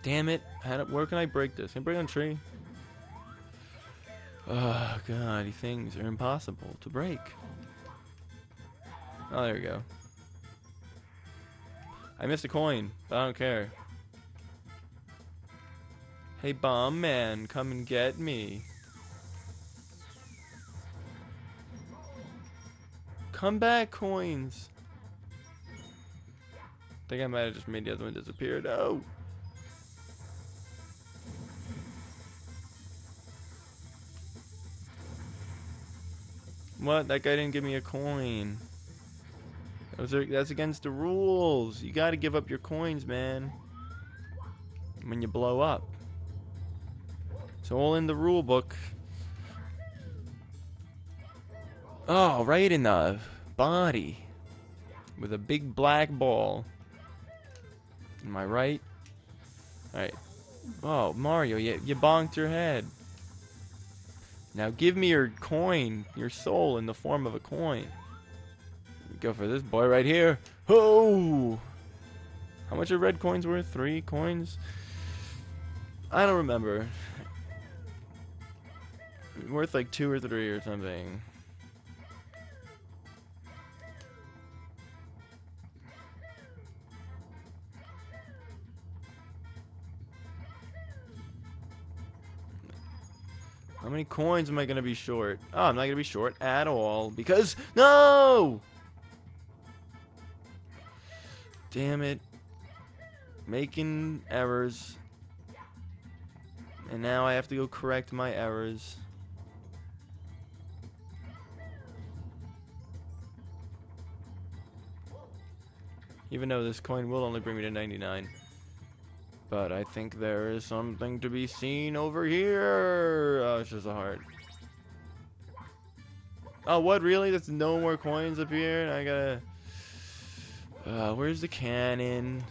Damn it. How do, where can I break this? Can I break on a tree? Oh, God. These things are impossible to break. Oh, there we go. I missed a coin, but I don't care. Hey, bomb man, come and get me. Come back, coins. I think I might have just made the other one disappear. No. What? That guy didn't give me a coin. Those are, that's against the rules. You gotta give up your coins, man. When you blow up. It's all in the rule book. Oh, right in the body. With a big black ball. Am I right? Alright. Oh, Mario, you, you bonked your head. Now give me your coin, your soul in the form of a coin. Go for this boy right here. Oh! How much are red coins worth? Three coins? I don't remember. Worth like two or three or something. How many coins am I going to be short? Oh, I'm not going to be short at all because... No! Damn it. Making errors. And now I have to go correct my errors. Even though this coin will only bring me to ninety-nine. But I think there is something to be seen over here. Oh, it's just a heart. Oh, what? Really? There's no more coins up here? I gotta... Uh, where's the cannon?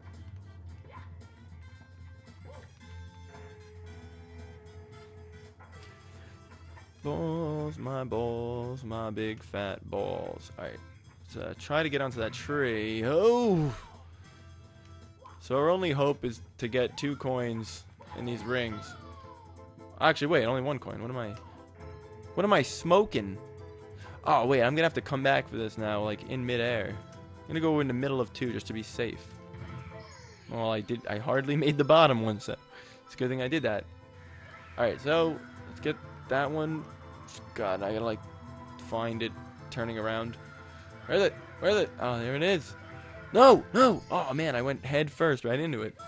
Balls, my balls, my big fat balls. Alright. Let's uh, try to get onto that tree. Oh! So our only hope is to get two coins in these rings. Actually, wait, only one coin. What am I... What am I smoking? Oh, wait, I'm gonna have to come back for this now, like, in midair. I'm gonna go in the middle of two just to be safe. Well, I did... I hardly made the bottom one, so... It's a good thing I did that. Alright, so... Let's get that one. God, I gotta, like, find it turning around. Where is it? Where is it? Oh, there it is. No! No! Oh, man, I went head first right into it.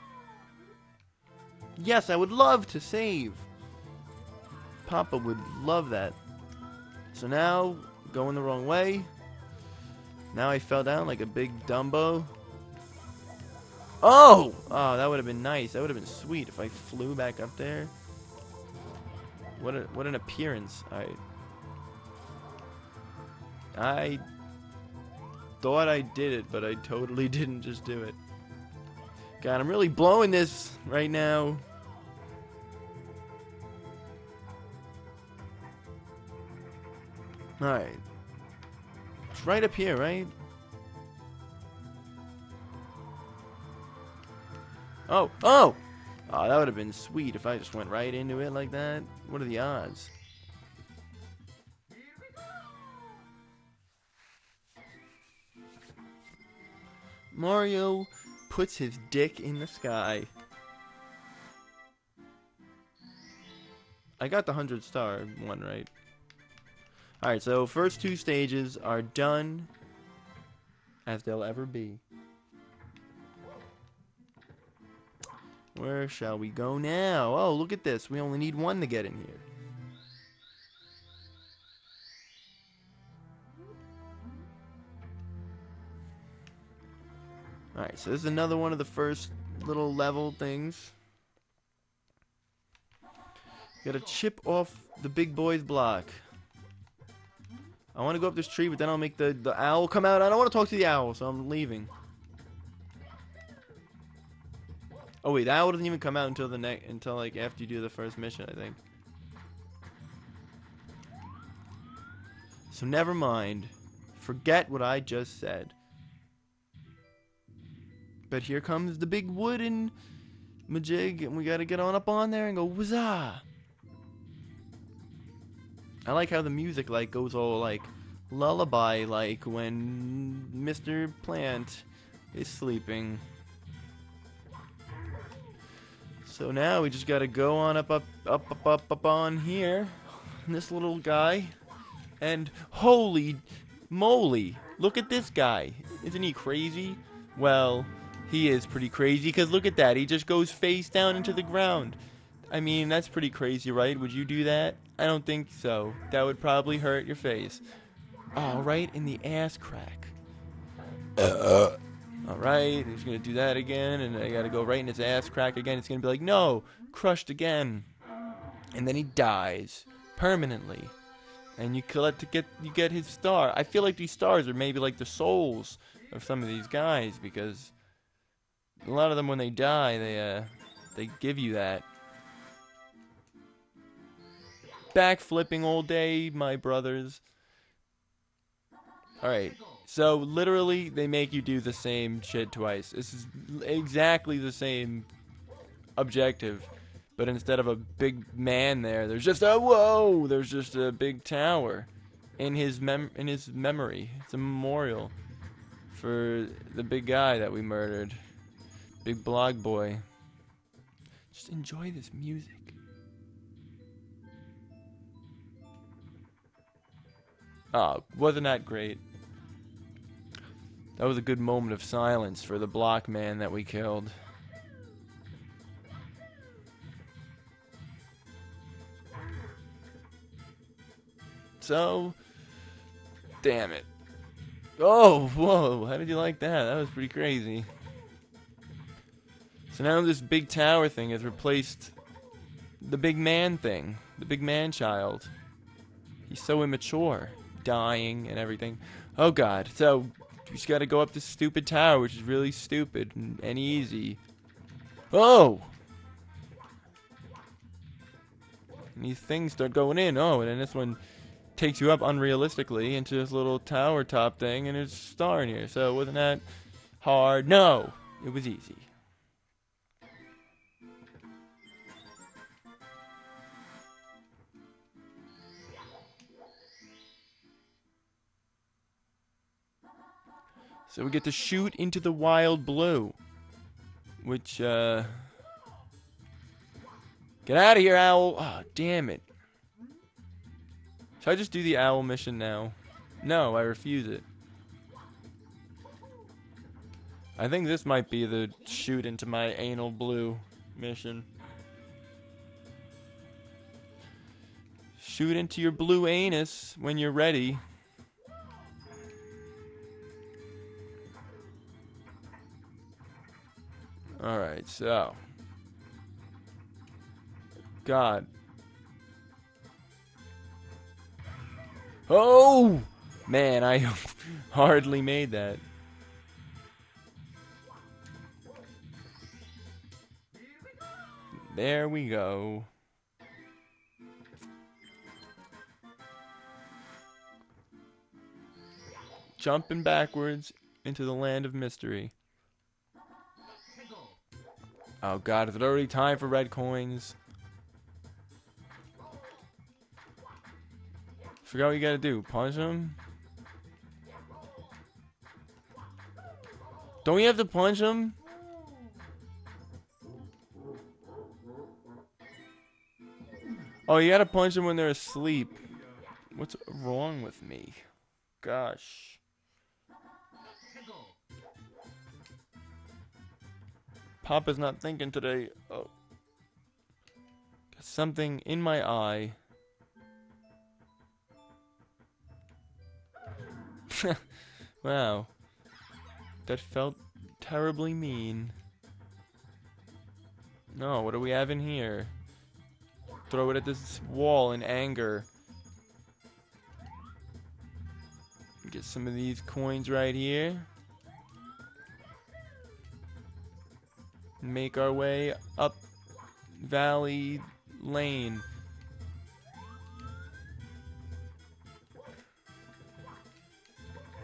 Yes, I would love to save. Papa would love that. So now, going the wrong way. Now I fell down like a big Dumbo. Oh! Oh, that would have been nice. That would have been sweet if I flew back up there. What a, what an appearance. I... I... thought I did it, but I totally didn't just do it. God, I'm really blowing this right now. Alright. It's right up here, right? Oh, oh! Oh, that would have been sweet if I just went right into it like that. What are the odds? Mario puts his dick in the sky. I got the hundred star one right. Alright, so first two stages are done as they'll ever be. Where shall we go now? Oh, look at this. We only need one to get in here. Alright, so this is another one of the first little level things. Gotta chip off the big boy's block. I want to go up this tree, but then I'll make the, the owl come out. I don't want to talk to the owl, so I'm leaving. Oh wait, the owl doesn't even come out until the next, until like after you do the first mission, I think. So never mind. Forget what I just said. But here comes the big wooden majig, and we gotta get on up on there and go wazah. I like how the music like goes all like lullaby like when Mister Plant is sleeping. So now we just gotta go on up up up up up up on here. This little guy. And holy moly, look at this guy. Isn't he crazy? Well, he is pretty crazy because look at that. He just goes face down into the ground. I mean, that's pretty crazy, right? Would you do that? I don't think so. That would probably hurt your face. Oh, right in the ass crack. Uh, Alright, he's going to do that again, and I got to go right in his ass crack again. It's going to be like, no, crushed again. And then he dies permanently. And you collect to get you get his star. I feel like these stars are maybe like the souls of some of these guys because a lot of them when they die they uh they give you that. Backflipping all day, my brothers. Alright, so literally they make you do the same shit twice. This is exactly the same objective. But instead of a big man there, there's just a whoa. There's just a big tower, in his mem in his memory. It's a memorial for the big guy that we murdered, big blog boy. Just enjoy this music. Oh, wasn't that great? That was a good moment of silence for the block man that we killed. So, damn it. Oh, whoa, how did you like that? That was pretty crazy. So now this big tower thing has replaced the big man thing. The big man child. He's so immature. Dying and everything. Oh god, so we just gotta go up this stupid tower, which is really stupid and, and easy. Oh! And these things start going in. Oh, and then this one takes you up unrealistically into this little tower top thing, and there's a star in here. So wasn't that hard? No, it was easy. So we get to shoot into the wild blue, which uh, get out of here, owl! Oh, damn it. Should I just do the owl mission now? No, I refuse it. I think this might be the shoot into my anal blue mission. Shoot into your blue anus when you're ready. Alright, so. God. Oh! Man, I hardly made that. There we go. Jumping backwards into the land of mystery. Oh god, is it already time for red coins? Forgot what you gotta do. Punch him? Don't we have to punch him? Oh, you gotta punch them when they're asleep. What's wrong with me? Gosh. Papa's not thinking today. Oh. Got something in my eye. Wow. That felt terribly mean. No, what do we have in here? Throw it at this wall in anger. Get some of these coins right here. Make our way up Valley Lane.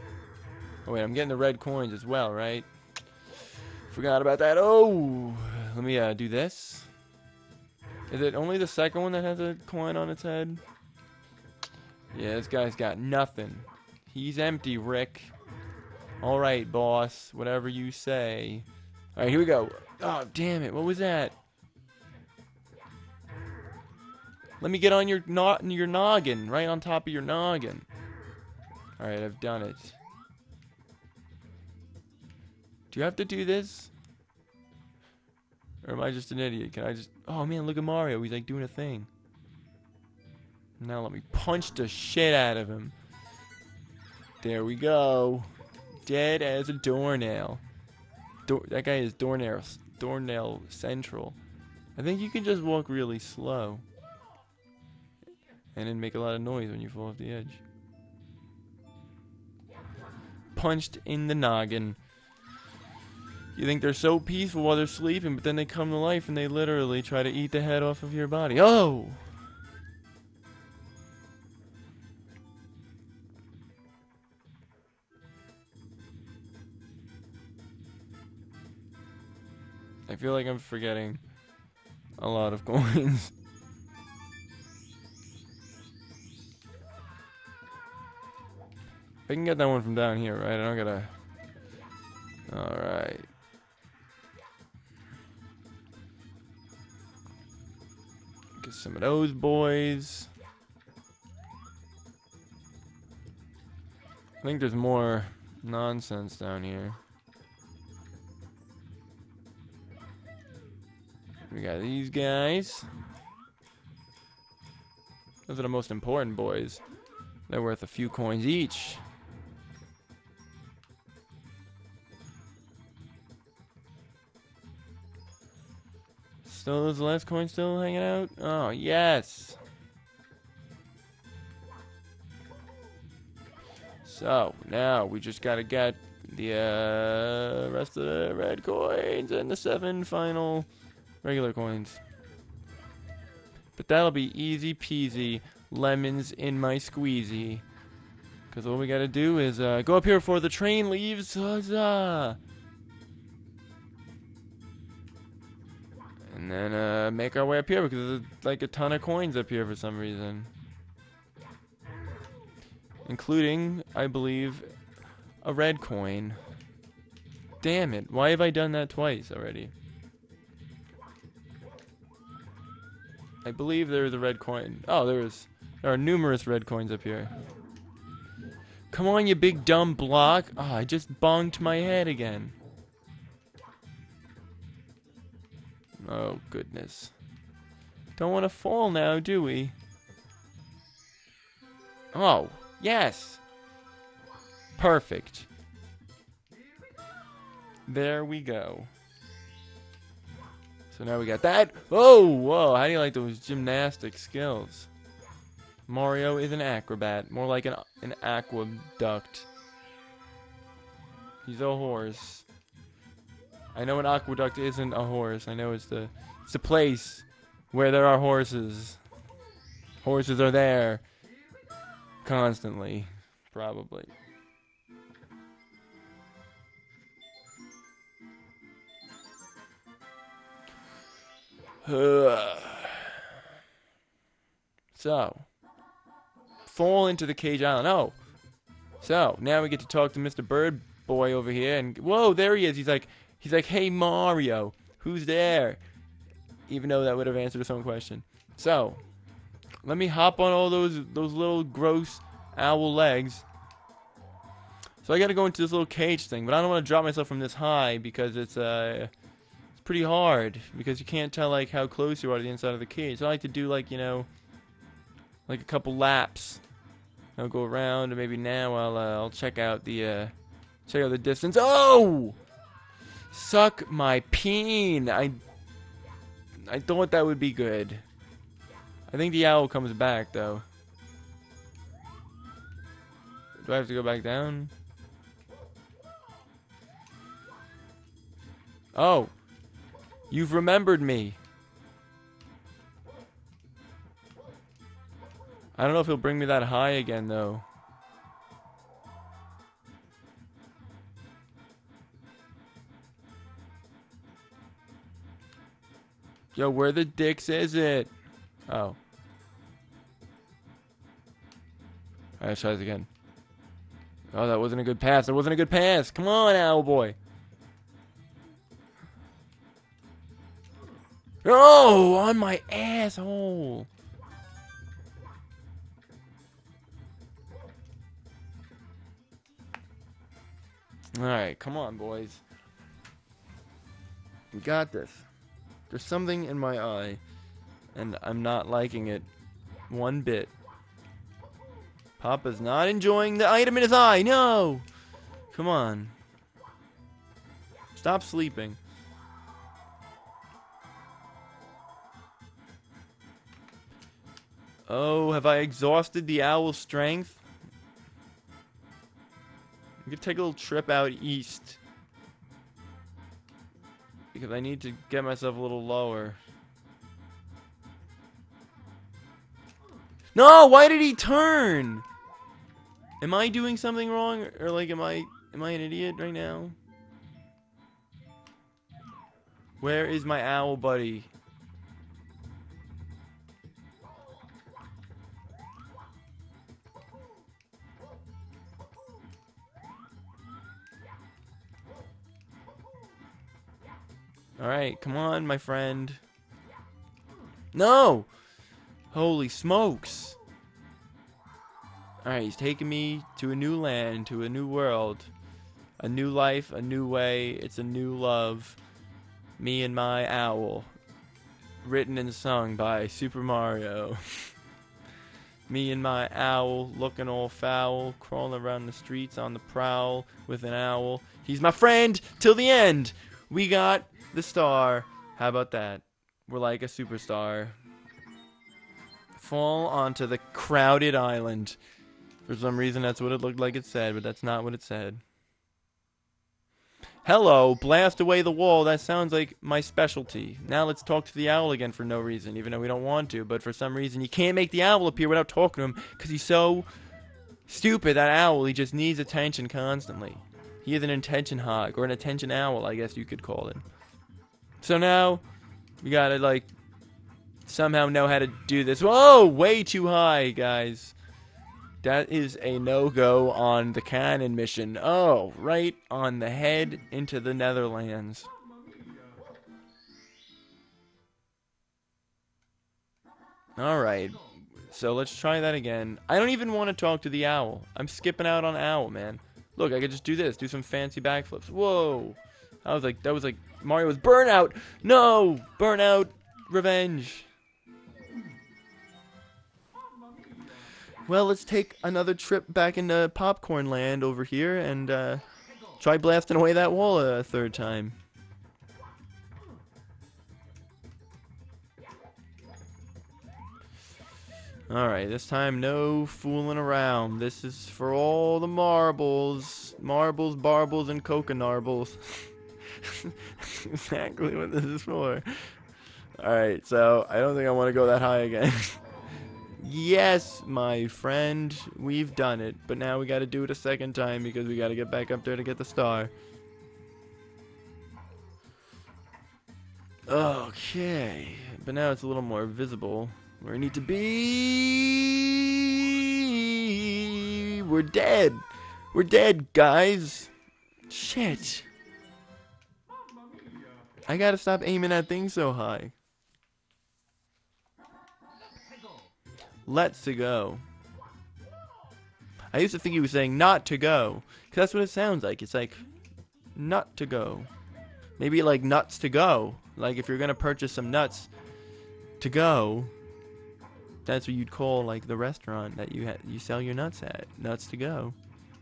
Oh wait, I'm getting the red coins as well, right? Forgot about that. Oh, let me uh, do this. Is it only the second one that has a coin on its head? Yeah, this guy's got nothing. He's empty, Rick. Alright, boss. Whatever you say. Alright, here we go. Oh, damn it. What was that? Let me get on your, no your noggin. Right on top of your noggin. Alright, I've done it. Do you have to do this? Or am I just an idiot? Can I just... Oh, man, look at Mario. He's, like, doing a thing. Now let me punch the shit out of him. There we go. Dead as a doornail. Door that guy is doornail, doornail central. I think you can just walk really slow. And then make a lot of noise when you fall off the edge. Punched in the noggin. You think they're so peaceful while they're sleeping, but then they come to life and they literally try to eat the head off of your body. Oh! I feel like I'm forgetting a lot of coins. I can get that one from down here, right? I don't gotta... Alright. Get some of those boys. I think there's more nonsense down here. We got these guys. Those are the most important boys. They're worth a few coins each. Still those last coins still hanging out? Oh, yes. So, now we just gotta get the uh, rest of the red coins and the seven final regular coins. But that'll be easy peasy, lemons in my squeezy. Because all we gotta do is uh, go up here before the train leaves. Huzzah! And then uh, make our way up here because there's like a ton of coins up here for some reason. Including, I believe, a red coin. Damn it, why have I done that twice already? I believe there is a red coin. Oh, there is. There are numerous red coins up here. Come on, you big dumb block. Oh, I just bonked my head again. Oh, goodness. Don't want to fall now, do we? Oh, yes. Perfect. There we go. So now we got that. Oh, whoa. How do you like those gymnastic skills? Mario is an acrobat. More like an, an aqueduct. He's a horse. I know an aqueduct isn't a horse. I know it's the, it's the place where there are horses. Horses are there. Constantly. Probably. So, fall into the cage island. Oh, so now we get to talk to Mister Bird Boy over here, and whoa, there he is. He's like, he's like, hey Mario, who's there? Even though that would have answered his own question. So, let me hop on all those those little gross owl legs. So I got to go into this little cage thing, but I don't want to drop myself from this high because it's uh. pretty hard because you can't tell like how close you are to the inside of the cage. So I like to do like, you know, like a couple laps. I'll go around and maybe now I'll uh, I'll check out the uh, check out the distance. Oh, suck my peen! I I thought that would be good. I think the owl comes back though. Do I have to go back down? Oh. You've remembered me. I don't know if he'll bring me that high again, though. Yo, where the dicks is it? Oh. Alright, let's try this again. Oh, that wasn't a good pass. That wasn't a good pass. Come on, owl boy. Oh, on my asshole. Alright, come on, boys. We got this. There's something in my eye, and I'm not liking it one bit. Papa's not enjoying the item in his eye. No! Come on. Stop sleeping. Oh, have I exhausted the owl's strength? I'm gonna take a little trip out east. Because I need to get myself a little lower. No, why did he turn? Am I doing something wrong? Or like, am I, am I an idiot right now? Where is my owl buddy? Alright, come on, my friend. No! Holy smokes. Alright, he's taking me to a new land, to a new world. A new life, a new way, it's a new love. Me and my owl. Written and sung by Super Mario. Me and my owl, looking all foul, crawling around the streets on the prowl with an owl. He's my friend till the end! We got the star. How about that? We're like a superstar. Fall onto the crowded island. For some reason, that's what it looked like it said, but that's not what it said. Hello, blast away the wall. That sounds like my specialty. Now let's talk to the owl again for no reason, even though we don't want to. But for some reason, you can't make the owl appear without talking to him, because he's so stupid, that owl. He just needs attention constantly. He is an attention hog, or an attention owl, I guess you could call it. So now, we gotta, like, somehow know how to do this. Whoa, way too high, guys. That is a no-go on the cannon mission. Oh, right on the head into the Netherlands. Alright, so let's try that again. I don't even want to talk to the owl. I'm skipping out on owl, man. Look, I could just do this, do some fancy backflips. Whoa! I was like, that was like, Mario was Burnout! No! Burnout! Revenge! Well, let's take another trip back into Popcorn Land over here and uh, try blasting away that wall a third time. Alright, this time no fooling around. This is for all the marbles. Marbles, barbles, and coconarbles. That's exactly what this is for. Alright, so I don't think I want to go that high again. Yes, my friend, we've done it. But now we gotta do it a second time because we gotta get back up there to get the star. Okay, but now it's a little more visible. Where we need to be. We're dead. We're dead, guys. Shit. I gotta stop aiming at things so high. Let's to go. I used to think he was saying not to go, because that's what it sounds like. It's like not to go. Maybe like nuts to go. Like if you're gonna purchase some nuts to go, that's what you'd call like the restaurant that you ha you sell your nuts at. Nuts to go.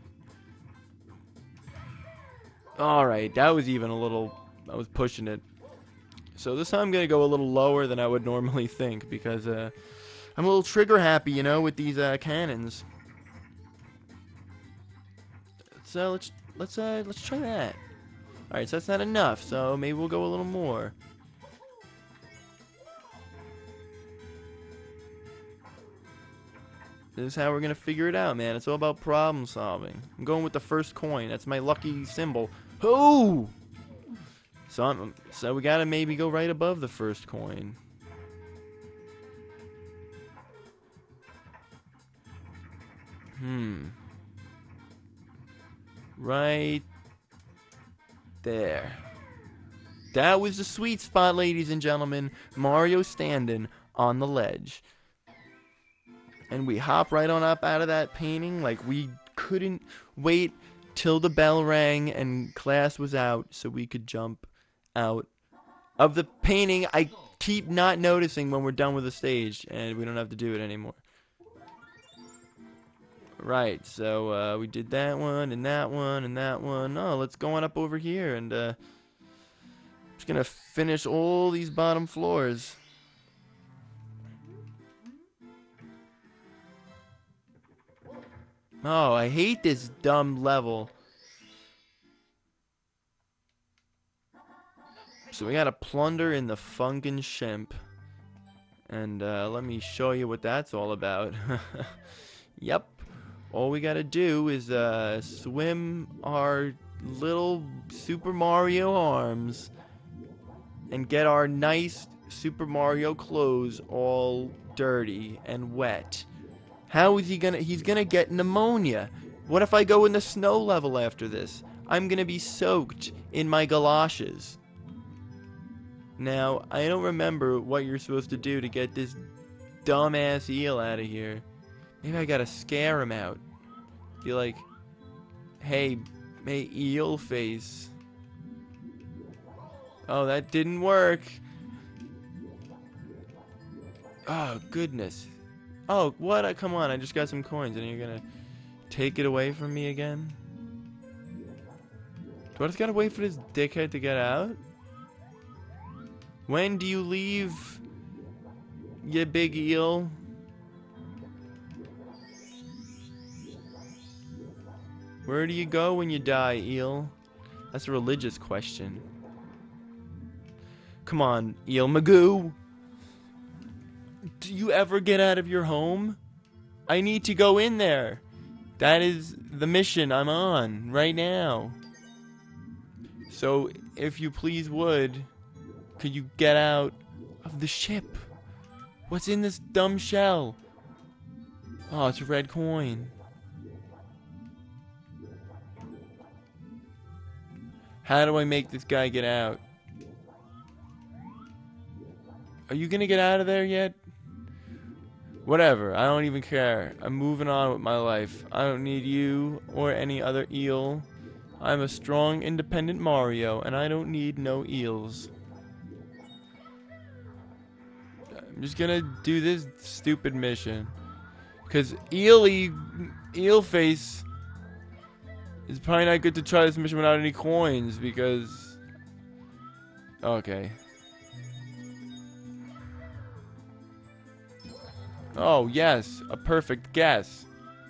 All right, that was even a little. I was pushing it. So this time I'm gonna go a little lower than I would normally think because uh. I'm a little trigger happy, you know, with these uh, cannons. So let's let's uh let's try that. All right, so that's not enough. So maybe we'll go a little more. This is how we're gonna figure it out, man. It's all about problem solving. I'm going with the first coin. That's my lucky symbol. Oh! So I'm, so we gotta maybe go right above the first coin. Hmm. Right there. That was the sweet spot, ladies and gentlemen. Mario standing on the ledge. And we hop right on up out of that painting like we couldn't wait till the bell rang and class was out so we could jump out of the painting. I keep not noticing when we're done with the stage and we don't have to do it anymore. Right, so uh, we did that one and that one and that one. Oh, let's go on up over here and uh, I'm just gonna finish all these bottom floors. Oh, I hate this dumb level. So we gotta plunder in the Funkin' Shimp. And uh, let me show you what that's all about. Yep. All we gotta do is uh, swim our little Super Mario arms and get our nice Super Mario clothes all dirty and wet. How is he gonna... He's gonna get pneumonia. What if I go in the snow level after this? I'm gonna be soaked in my galoshes. Now, I don't remember what you're supposed to do to get this dumbass eel out of here. Maybe I gotta scare him out. Be like, hey, hey, eel face. Oh, that didn't work. Oh, goodness. Oh, what? Come on, I just got some coins and you're gonna take it away from me again? Do I just gotta wait for this dickhead to get out? When do you leave, you big eel? Where do you go when you die, eel? That's a religious question. Come on, Eel Magoo. Do you ever get out of your home? I need to go in there. That is the mission I'm on right now. So, if you please would, could you get out of the ship? What's in this dumb shell? Oh, it's a red coin. How do I make this guy get out? Are you gonna get out of there yet? Whatever, I don't even care. I'm moving on with my life. I don't need you or any other eel. I'm a strong, independent Mario, and I don't need no eels. I'm just gonna do this stupid mission. Cause Eely, Eel Face, it's probably not good to try this mission without any coins, because... Okay. Oh, yes, a perfect guess.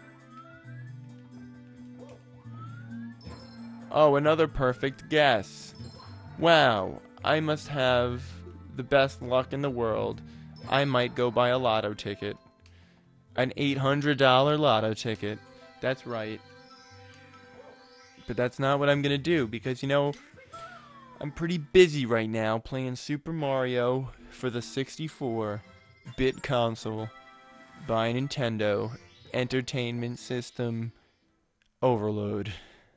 Oh, another perfect guess. Wow, I must have the best luck in the world. I might go buy a lotto ticket. An eight hundred dollar lotto ticket. That's right. But that's not what I'm gonna do, because, you know, I'm pretty busy right now playing Super Mario for the sixty-four bit console by Nintendo Entertainment System Overload.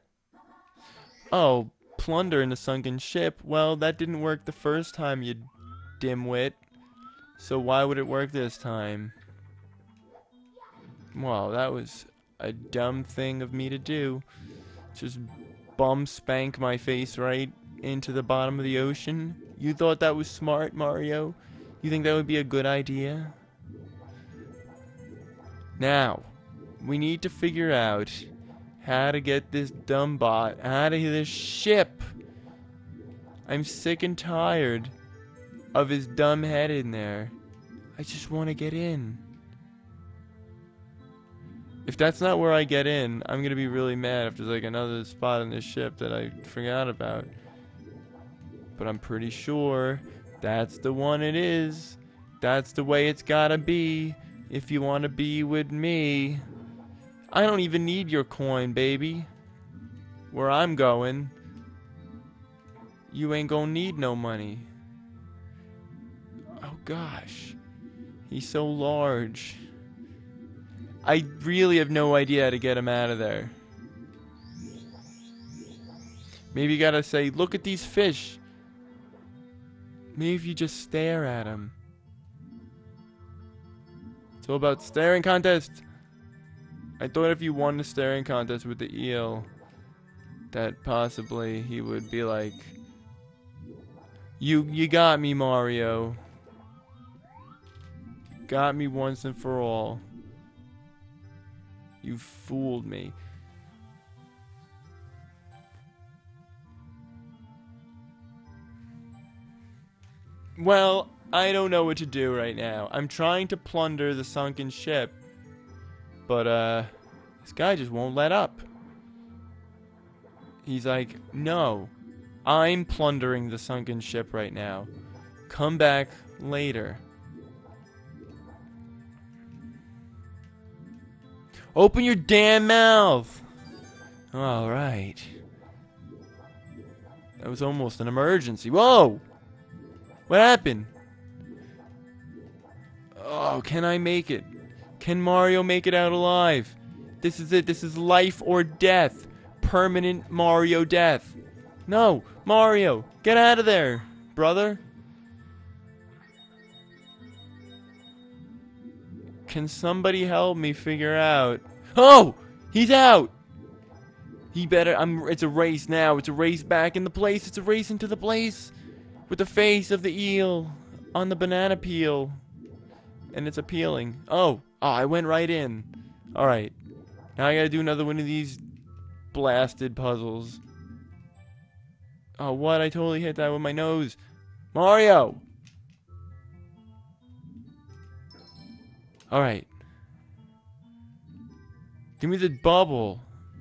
Oh, plunder in the sunken ship. Well, that didn't work the first time, you dimwit. So why would it work this time? Wow, that was a dumb thing of me to do. Just bum spank my face right into the bottom of the ocean. You thought that was smart, Mario? You think that would be a good idea? Now, we need to figure out how to get this dumb bot out of this ship. I'm sick and tired of his dumb head in there. I just want to get in. If that's not where I get in, I'm gonna be really mad if there's like another spot in this ship that I forgot about. But I'm pretty sure that's the one it is. That's the way it's gotta be if you want to be with me. I don't even need your coin, baby. Where I'm going, You ain't gonna need no money. Oh gosh. He's so large. I really have no idea how to get him out of there. Maybe you gotta say, look at these fish. Maybe if you just stare at him. It's all about staring contest. I thought if you won the staring contest with the eel, that possibly he would be like, You you got me, Mario. Got me once and for all. You fooled me. Well, I don't know what to do right now. I'm trying to plunder the sunken ship. But, uh, this guy just won't let up. He's like, no, I'm plundering the sunken ship right now. Come back later. Open your damn mouth! Alright. That was almost an emergency. Whoa! What happened? Oh, can I make it? Can Mario make it out alive? This is it. This is life or death. Permanent Mario death. No, Mario, get out of there, brother. Can somebody help me figure out? Oh, he's out. He better. I'm. It's a race now. It's a race back in the place. It's a race into the place with the face of the eel on the banana peel, and it's appealing. Oh, oh, I went right in. All right, now I gotta do another one of these blasted puzzles. Oh, what? I totally hit that with my nose. Mario! Alright. Give me the bubble.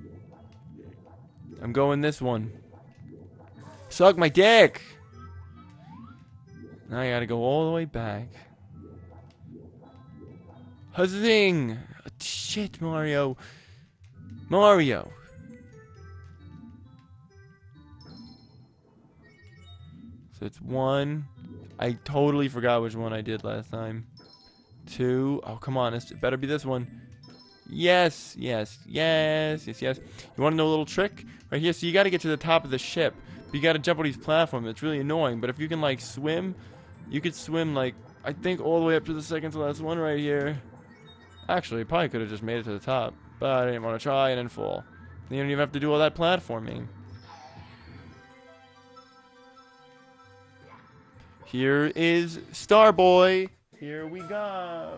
I'm going this one. Suck my dick! Now I gotta go all the way back. Huzzing! Shit, Mario. Mario! So it's one. I totally forgot which one I did last time. Two. Oh, come on. It better be this one. Yes, yes, yes, yes, yes. You want to know a little trick? Right here. So you got to get to the top of the ship. But you got to jump on these platforms. It's really annoying. But if you can, like, swim, you could swim, like, I think all the way up to the second to last one right here. Actually, I probably could have just made it to the top. But I didn't want to try and then fall. You don't even have to do all that platforming. Here is Starboy. Here we go.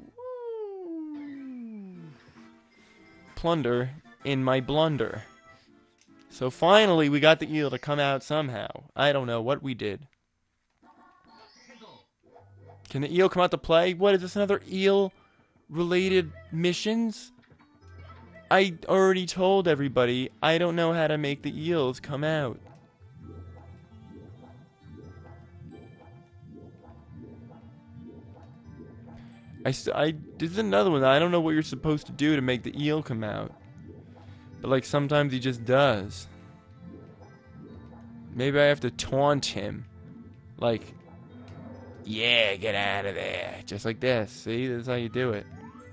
Woo. Plunder in my blunder. So finally we got the eel to come out somehow. I don't know what we did. Can the eel come out to play? What is this, another eel related missions? I already told everybody I don't know how to make the eels come out. I, st I this is another one. I don't know what you're supposed to do to make the eel come out. But like sometimes he just does. Maybe I have to taunt him. Like, yeah, get out of there. Just like this. See, this is how you do it.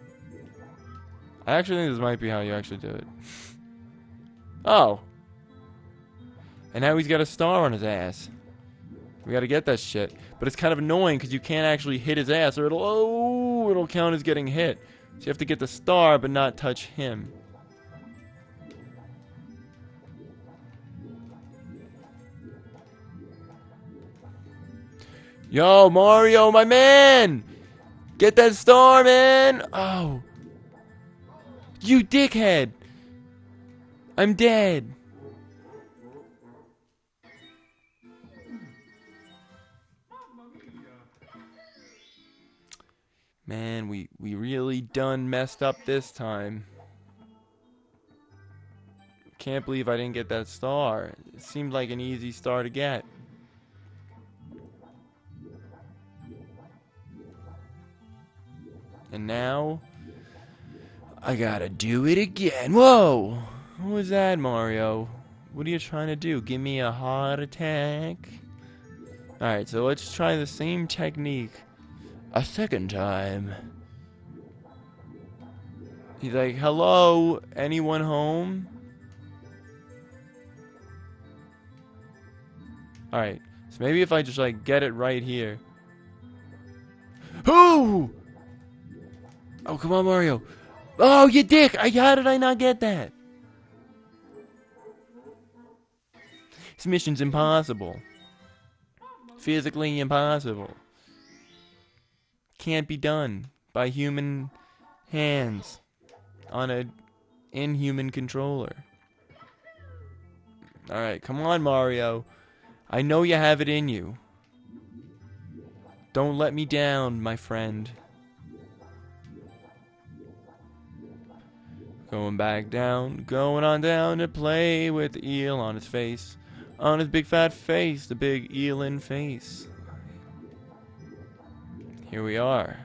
I actually think this might be how you actually do it. Oh. And now he's got a star on his ass. We gotta get that shit. But it's kind of annoying because you can't actually hit his ass or it'll, oh, it'll count as getting hit. So you have to get the star but not touch him. Yo, Mario, my man! Get that star, man! Oh. You dickhead! I'm dead. Man, we, we really done messed up this time. Can't believe I didn't get that star. It seemed like an easy star to get. And now, I gotta do it again. Whoa! What was that, Mario? What are you trying to do? Give me a heart attack? Alright, so let's try the same technique a second time. He's like, hello, anyone home? Alright, so maybe if I just like get it right here. Who? Oh, come on, Mario. Oh, you dick! I, how did I not get that? This mission's impossible. Physically impossible. Can't be done by human hands on a inhuman controller. Alright, come on, Mario. I know you have it in you. Don't let me down, my friend. Going back down, going on down to play with the eel on his face. On his big fat face, the big eelin face. Here we are.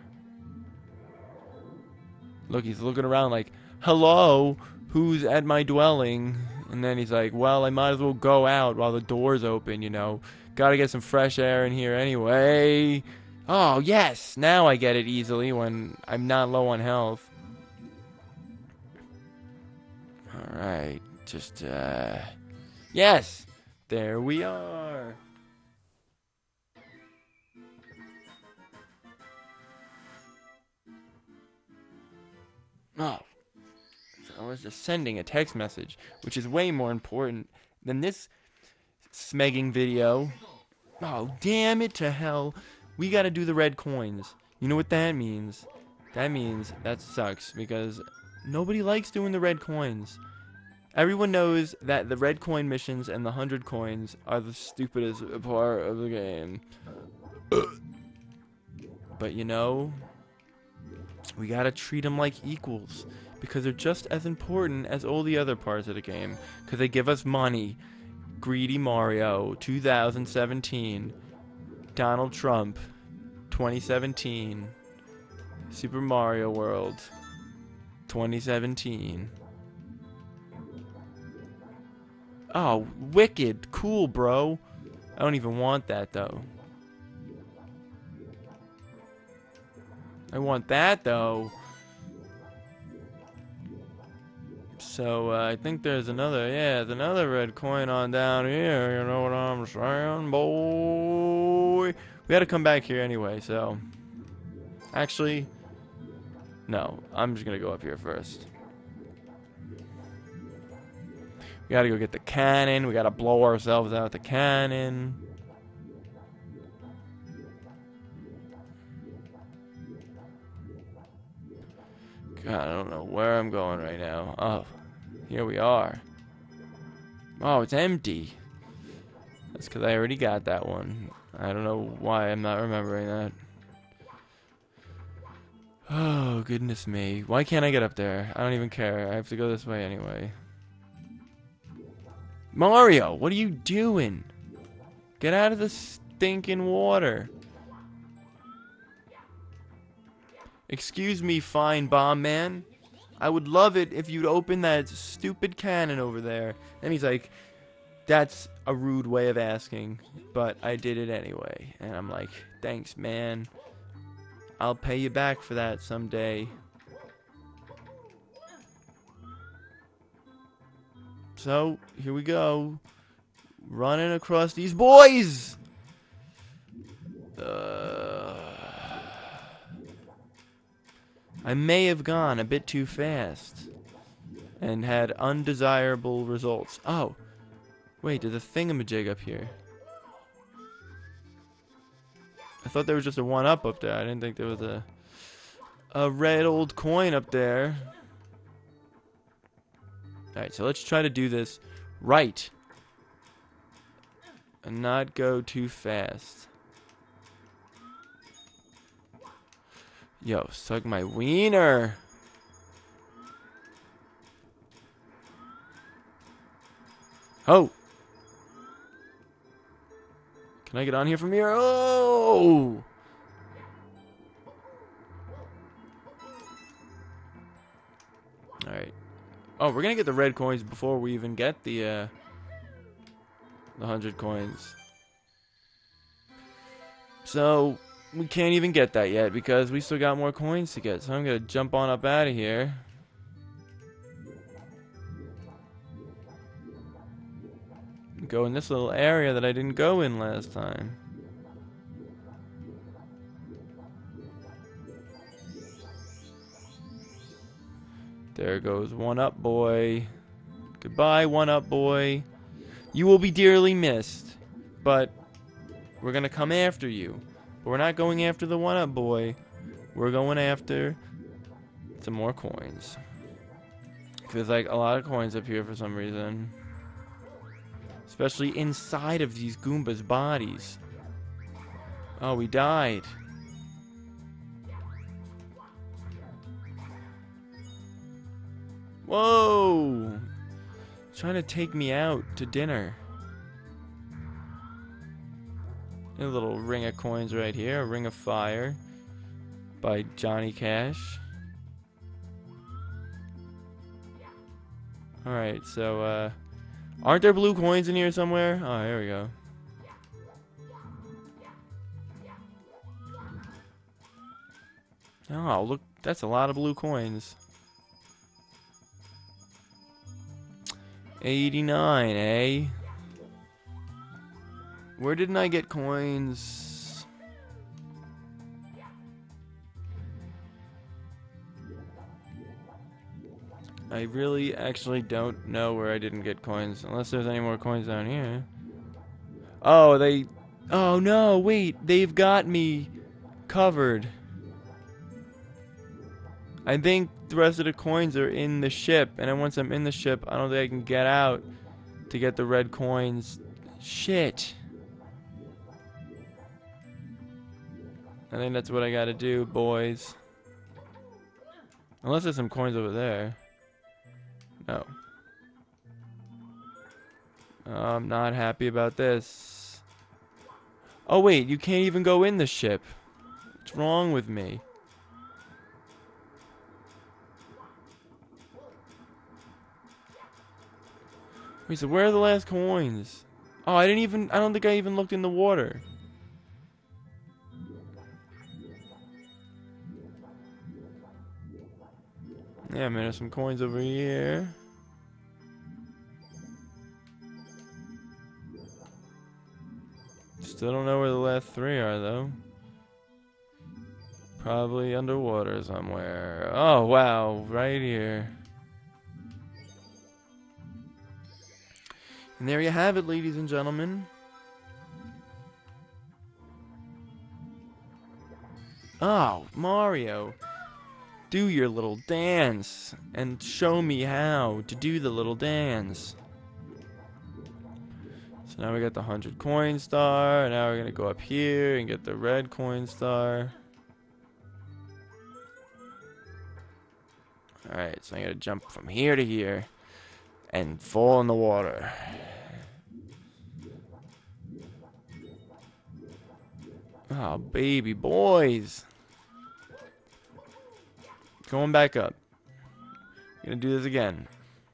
Look, he's looking around like, hello, who's at my dwelling? And then he's like, well, I might as well go out while the door's open, you know. Gotta get some fresh air in here anyway. Oh, yes, now I get it easily when I'm not low on health. Alright, just, uh... yes! There we are! Oh. I was just sending a text message, which is way more important than this smegging video. Oh, damn it to hell. We gotta do the red coins. You know what that means? That means that sucks, because nobody likes doing the red coins. Everyone knows that the red coin missions and the hundred coins are the stupidest part of the game. But you know, we gotta treat them like equals, because they're just as important as all the other parts of the game, because they give us money. Greedy Mario, two thousand seventeen. Donald Trump, twenty seventeen. Super Mario World, twenty seventeen. Oh, wicked. Cool, bro. I don't even want that, though. I want that, though. So, uh, I think there's another, yeah, there's another red coin on down here. You know what I'm saying, boy? We gotta come back here anyway, so. Actually, no. I'm just gonna go up here first. We gotta go get the cannon. We gotta blow ourselves out with the cannon. God, I don't know where I'm going right now. Oh, here we are. Oh, it's empty. That's because I already got that one. I don't know why I'm not remembering that. Oh, goodness me. Why can't I get up there? I don't even care. I have to go this way anyway. Mario, what are you doing? Get out of the stinking water. Excuse me, fine bomb man. I would love it if you'd open that stupid cannon over there. And he's like, that's a rude way of asking, but I did it anyway. And I'm like, thanks, man. I'll pay you back for that someday. So, here we go. Running across these boys! Uh, I may have gone a bit too fast and had undesirable results. Oh, wait, there's a thingamajig up here. I thought there was just a one-up up there. I didn't think there was a a red old coin up there. Alright, so let's try to do this right. And not go too fast. Yo, suck my wiener. Oh. Can I get on here from here? Oh. Alright. Oh, we're gonna get the red coins before we even get the, uh... The hundred coins. So, we can't even get that yet because we still got more coins to get. So I'm going to jump on up out of here. Go in this little area that I didn't go in last time. There goes One Up Boy. Goodbye, One Up Boy. You will be dearly missed, but we're gonna come after you. But we're not going after the One Up Boy. We're going after some more coins. Feels like a lot of coins up here for some reason. Especially inside of these Goombas' bodies. Oh, we died. Whoa! Trying to take me out to dinner. A little ring of coins right here. A ring of fire by Johnny Cash. Alright, so, uh... aren't there blue coins in here somewhere? Oh, here we go. Oh, look, that's a lot of blue coins. eighty-nine, eh? Where didn't I get coins? I really actually don't know where I didn't get coins. Unless there's any more coins down here. Oh, they... Oh, no, wait. They've got me covered. I think the rest of the coins are in the ship. And then once I'm in the ship, I don't think I can get out to get the red coins. Shit. I think that's what I gotta do, boys. Unless there's some coins over there. No. I'm not happy about this. Oh wait, you can't even go in the ship. What's wrong with me? Wait, so where are the last coins? Oh, I didn't even, I don't think I even looked in the water. Yeah, man, there's some coins over here. Still don't know where the last three are, though. Probably underwater somewhere. Oh, wow, right here. And there you have it, ladies and gentlemen. Oh, Mario. Do your little dance and show me how to do the little dance. So now we got the one hundred coin star, and now we're gonna go up here and get the red coin star. Alright, so I gotta jump from here to here and fall in the water. Oh, baby boys. Going back up. Gonna do this again.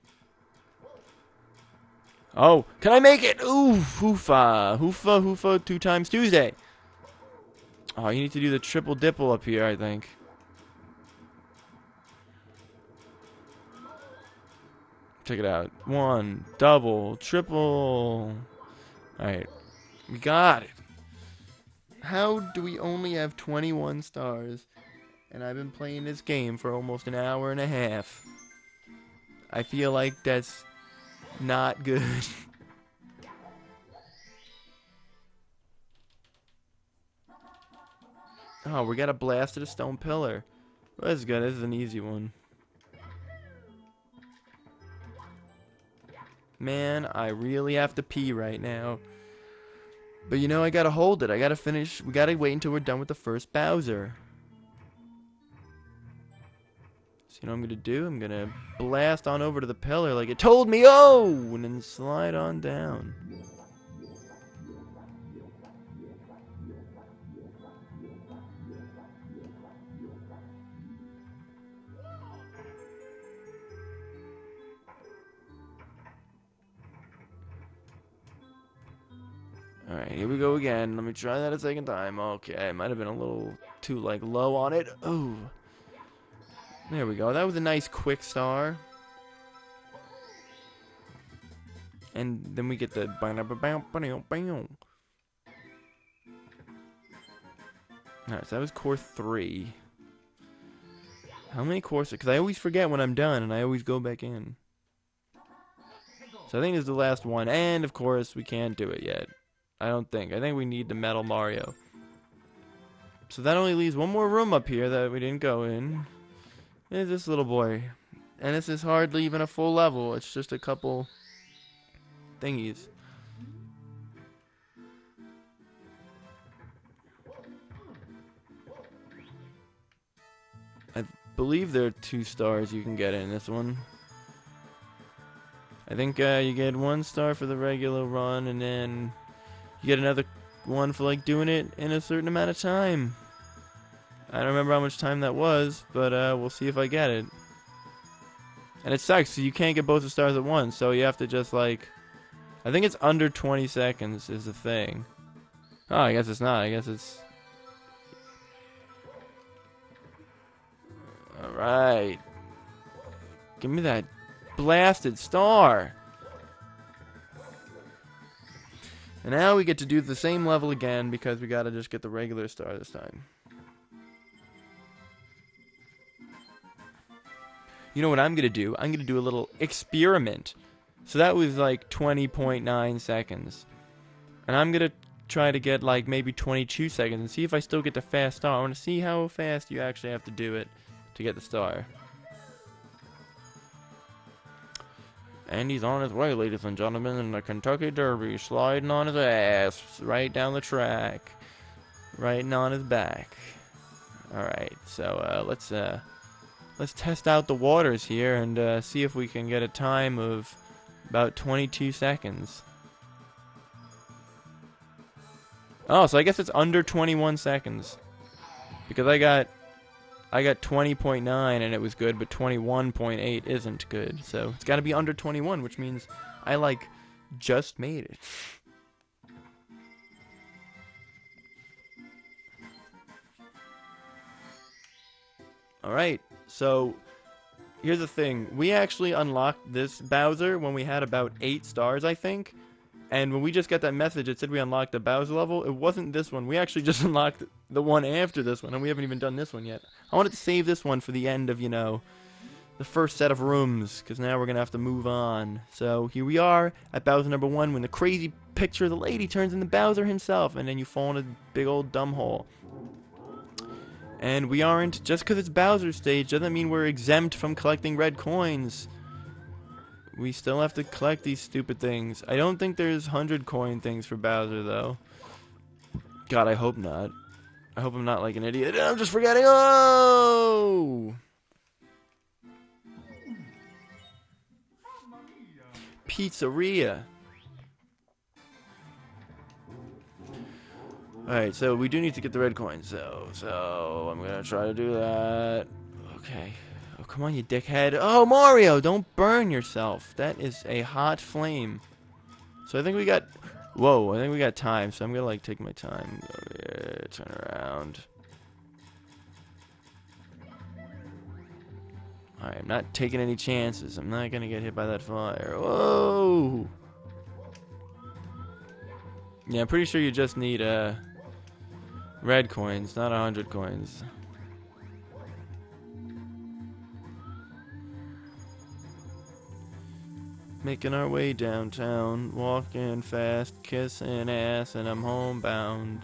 Oh, can I make it? Ooh, hoofa, hoofa, hoofa, two times Tuesday. Oh, you need to do the triple dipple up here, I think. Check it out. One, double, triple. Alright, we got it. How do we only have twenty-one stars? And I've been playing this game for almost an hour and a half. I feel like that's not good. Oh, we got a blast at a stone pillar. Well, that's good. This is an easy one. Man, I really have to pee right now. But you know, I gotta hold it. I gotta finish. We gotta wait until we're done with the first Bowser. So you know what I'm gonna do? I'm gonna blast on over to the pillar like it told me. Oh! And then slide on down. Alright, here we go again. Let me try that a second time. Okay, might have been a little too, like, low on it. Oh. There we go. That was a nice quick star. And then we get the... Alright, so that was core three. How many courses? Because I always forget when I'm done, and I always go back in. So I think this is the last one. And, of course, we can't do it yet. I don't think. I think we need the Metal Mario. So that only leaves one more room up here that we didn't go in. There's this little boy. And this is hardly even a full level. It's just a couple thingies. I believe there are two stars you can get in this one. I think uh, you get one star for the regular run, and then you get another one for like doing it in a certain amount of time. I don't remember how much time that was, but uh, we'll see if I get it. And it sucks, so you can't get both the stars at once, so you have to just like... I think it's under twenty seconds is the thing. Oh, I guess it's not. I guess it's... Alright. Give me that blasted star. And now we get to do the same level again because we gotta just get the regular star this time. You know what I'm gonna do? I'm gonna do a little experiment. So that was like twenty point nine seconds. And I'm gonna try to get like maybe twenty-two seconds and see if I still get the fast star. I wanna see how fast you actually have to do it to get the star. And he's on his way, ladies and gentlemen, in the Kentucky Derby, sliding on his ass right down the track, riding on his back. Alright, so uh, let's uh, let's test out the waters here and uh, see if we can get a time of about twenty-two seconds. Oh, so I guess it's under twenty-one seconds. Because I got I got twenty point nine and it was good, but twenty-one point eight isn't good. So it's got to be under twenty-one, which means I like just made it. Alright, so here's the thing. We actually unlocked this Bowser when we had about eight stars, I think. And when we just got that message, it said we unlocked the Bowser level. It wasn't this one. We actually just unlocked the one after this one, and we haven't even done this one yet. I wanted to save this one for the end of, you know, the first set of rooms, because now we're going to have to move on. So here we are at Bowser number one when the crazy picture of the lady turns into Bowser himself, and then you fall in a big old dumb hole. And we aren't, just because it's Bowser's stage doesn't mean we're exempt from collecting red coins. We still have to collect these stupid things. I don't think there's one hundred coin things for Bowser, though. God, I hope not. I hope I'm not like an idiot. I'm just forgetting. Oh! Pizzeria. Alright, so we do need to get the red coins, so, so I'm gonna try to do that. Okay. Oh, come on, you dickhead. Oh, Mario, don't burn yourself. That is a hot flame. So I think we got... Whoa, I think we got time, so I'm gonna, like, take my time. Go here, turn around. Alright, I'm not taking any chances. I'm not gonna get hit by that fire. Whoa! Yeah, I'm pretty sure you just need, uh... red coins, not a hundred coins. Making our way downtown, walking fast, kissing ass, and I'm homebound.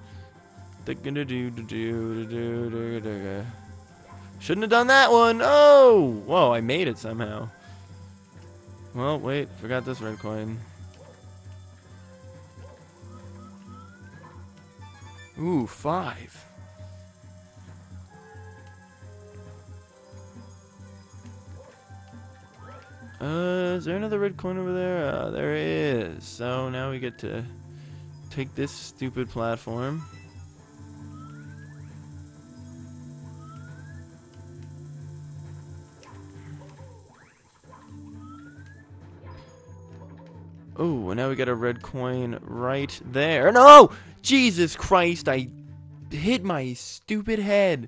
Shouldn't have done that one. Oh! Whoa, I made it somehow. Well, wait, forgot this red coin. Ooh, five. Uh, is there another red coin over there? Uh, there is. So now we get to take this stupid platform. Oh, and now we got a red coin right there. No! Jesus Christ, I hit my stupid head.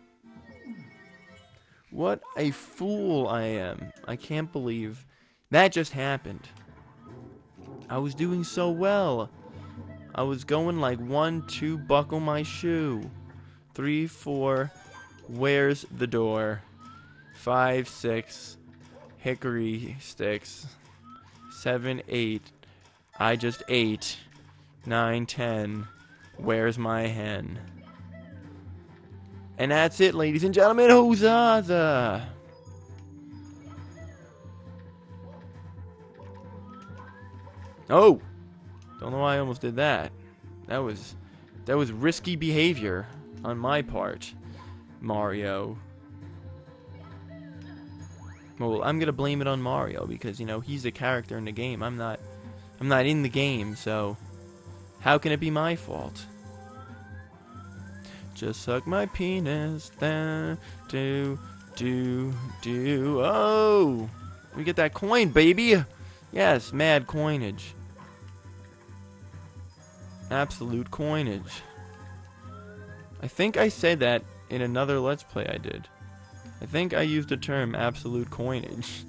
What a fool I am. I can't believe that just happened. I was doing so well. I was going like one, two, buckle my shoe. Three, four, where's the door? Five, six, hickory sticks. Seven, eight, I just ate. Nine, ten, where's my hen? And that's it, ladies and gentlemen. Huzzah! Oh! Don't know why I almost did that. That was... That was risky behavior on my part, Mario. Well, I'm gonna blame it on Mario because, you know, he's a character in the game. I'm not... I'm not in the game, so... How can it be my fault? Just suck my penis, da, do, do, do. Oh! We get that coin, baby! Yes, mad coinage. Absolute coinage. I think I said that in another Let's Play I did. I think I used the term absolute coinage.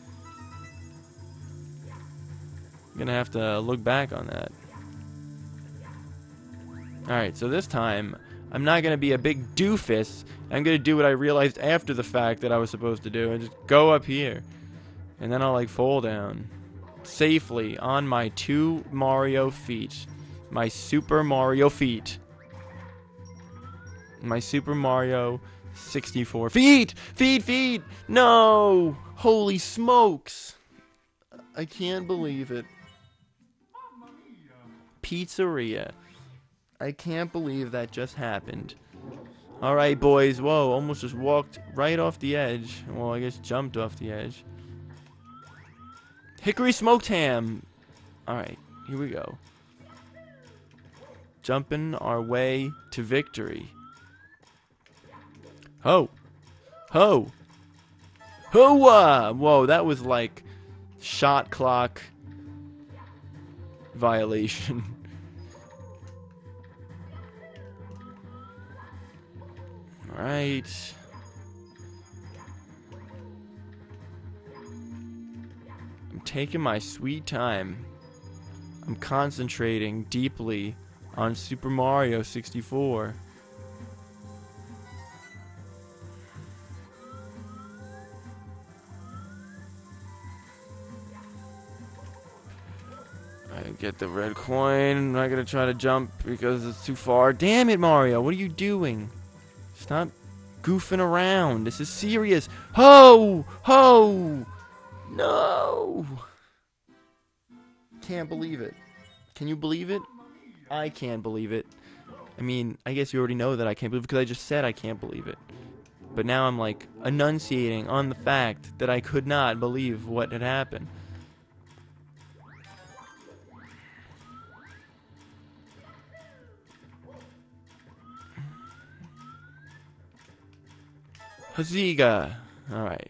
I'm gonna have to look back on that. Alright, so this time, I'm not gonna be a big doofus. I'm gonna do what I realized after the fact that I was supposed to do, and just go up here. And then I'll, like, fall down. Safely on my two Mario feet. My Super Mario feet. My Super Mario sixty-four feet! Feet, feet! No! Holy smokes! I can't believe it. Pizzeria. I can't believe that just happened. Alright, boys. Whoa, almost just walked right off the edge. Well, I guess jumped off the edge. Hickory smoked ham! Alright, here we go. Jumping our way to victory. Ho! Ho! Hoa! Whoa, that was like shot clock violation. Alright. I'm taking my sweet time. I'm concentrating deeply on Super Mario sixty-four. I get the red coin. I'm not gonna try to jump because it's too far. Damn it, Mario! What are you doing? Stop goofing around. This is serious. Ho! Ho! No! Can't believe it. Can you believe it? I can't believe it. I mean, I guess you already know that I can't believe it because I just said I can't believe it. But now I'm like enunciating on the fact that I could not believe what had happened. Haziga. Alright.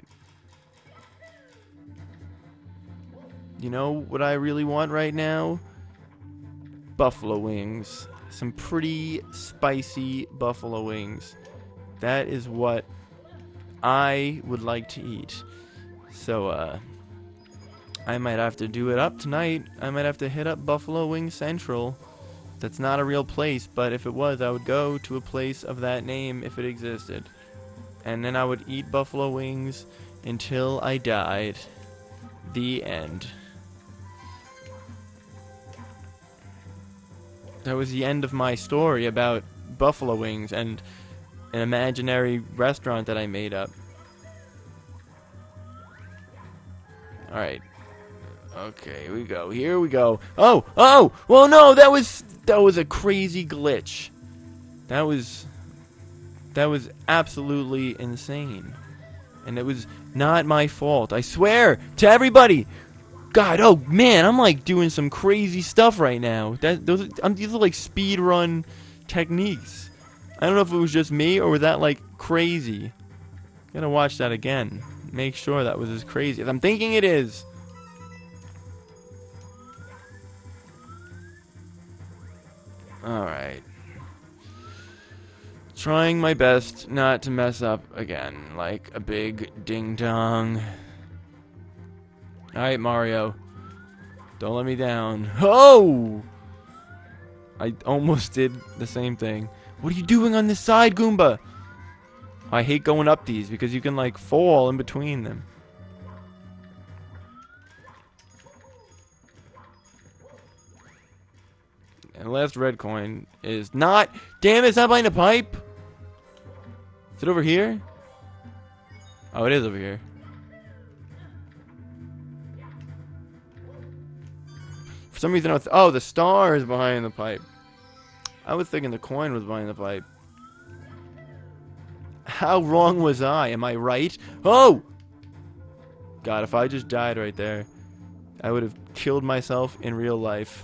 You know what I really want right now? Buffalo wings. Some pretty spicy buffalo wings. That is what I would like to eat. So, uh, I might have to do it up tonight. I might have to hit up Buffalo Wing Central. That's not a real place, but if it was, I would go to a place of that name if it existed. And then I would eat buffalo wings until I died. The end. That was the end of my story about buffalo wings and an imaginary restaurant that I made up. Alright. Okay, here we go. Here we go. Oh! Oh! Well, no! That was... That was a crazy glitch. That was... That was absolutely insane. And it was not my fault. I swear to everybody. God, oh man, I'm like doing some crazy stuff right now. That those I'm, these are like speed run techniques. I don't know if it was just me or was that like crazy. Gotta watch that again. Make sure that was as crazy as I'm thinking it is. Trying my best not to mess up again, like a big ding-dong. Alright, Mario. Don't let me down. Oh! I almost did the same thing. What are you doing on this side, Goomba? I hate going up these because you can, like, fall in between them. And the last red coin is not... Damn it, it's not behind the pipe! Is it over here? Oh, it is over here. For some reason I was... Oh, the star is behind the pipe. I was thinking the coin was behind the pipe. How wrong was I? Am I right? Oh! God, if I just died right there, I would have killed myself in real life.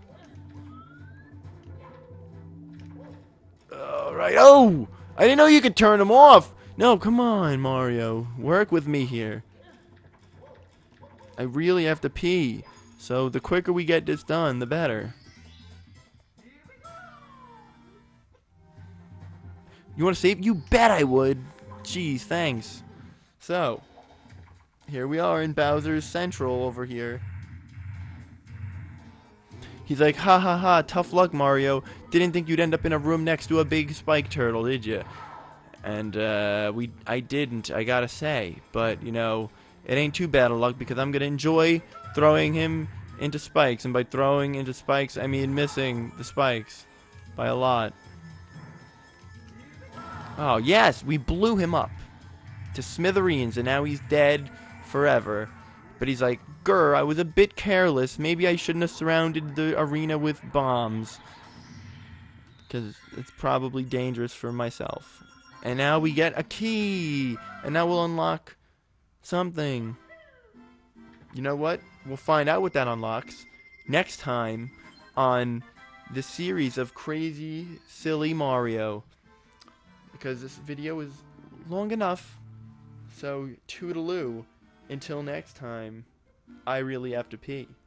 Alright. Oh! I didn't know you could turn them off! No, come on, Mario. Work with me here. I really have to pee. So the quicker we get this done, the better. You want to save? You bet I would. Jeez, thanks. So, here we are in Bowser's Central over here. He's like, ha ha ha, tough luck, Mario. Didn't think you'd end up in a room next to a big spike turtle, did you? And, uh, we, I didn't, I gotta say. But, you know, it ain't too bad of luck because I'm gonna enjoy throwing him into spikes. And by throwing into spikes, I mean missing the spikes by a lot. Oh, yes, we blew him up to smithereens, and now he's dead forever. But he's like, grr, I was a bit careless. Maybe I shouldn't have surrounded the arena with bombs. Because it's probably dangerous for myself. And now we get a key. And now we'll unlock something. You know what? We'll find out what that unlocks next time on the series of Crazy Silly Mario. Because this video is long enough. So, toodaloo. Until next time, I really have to pee.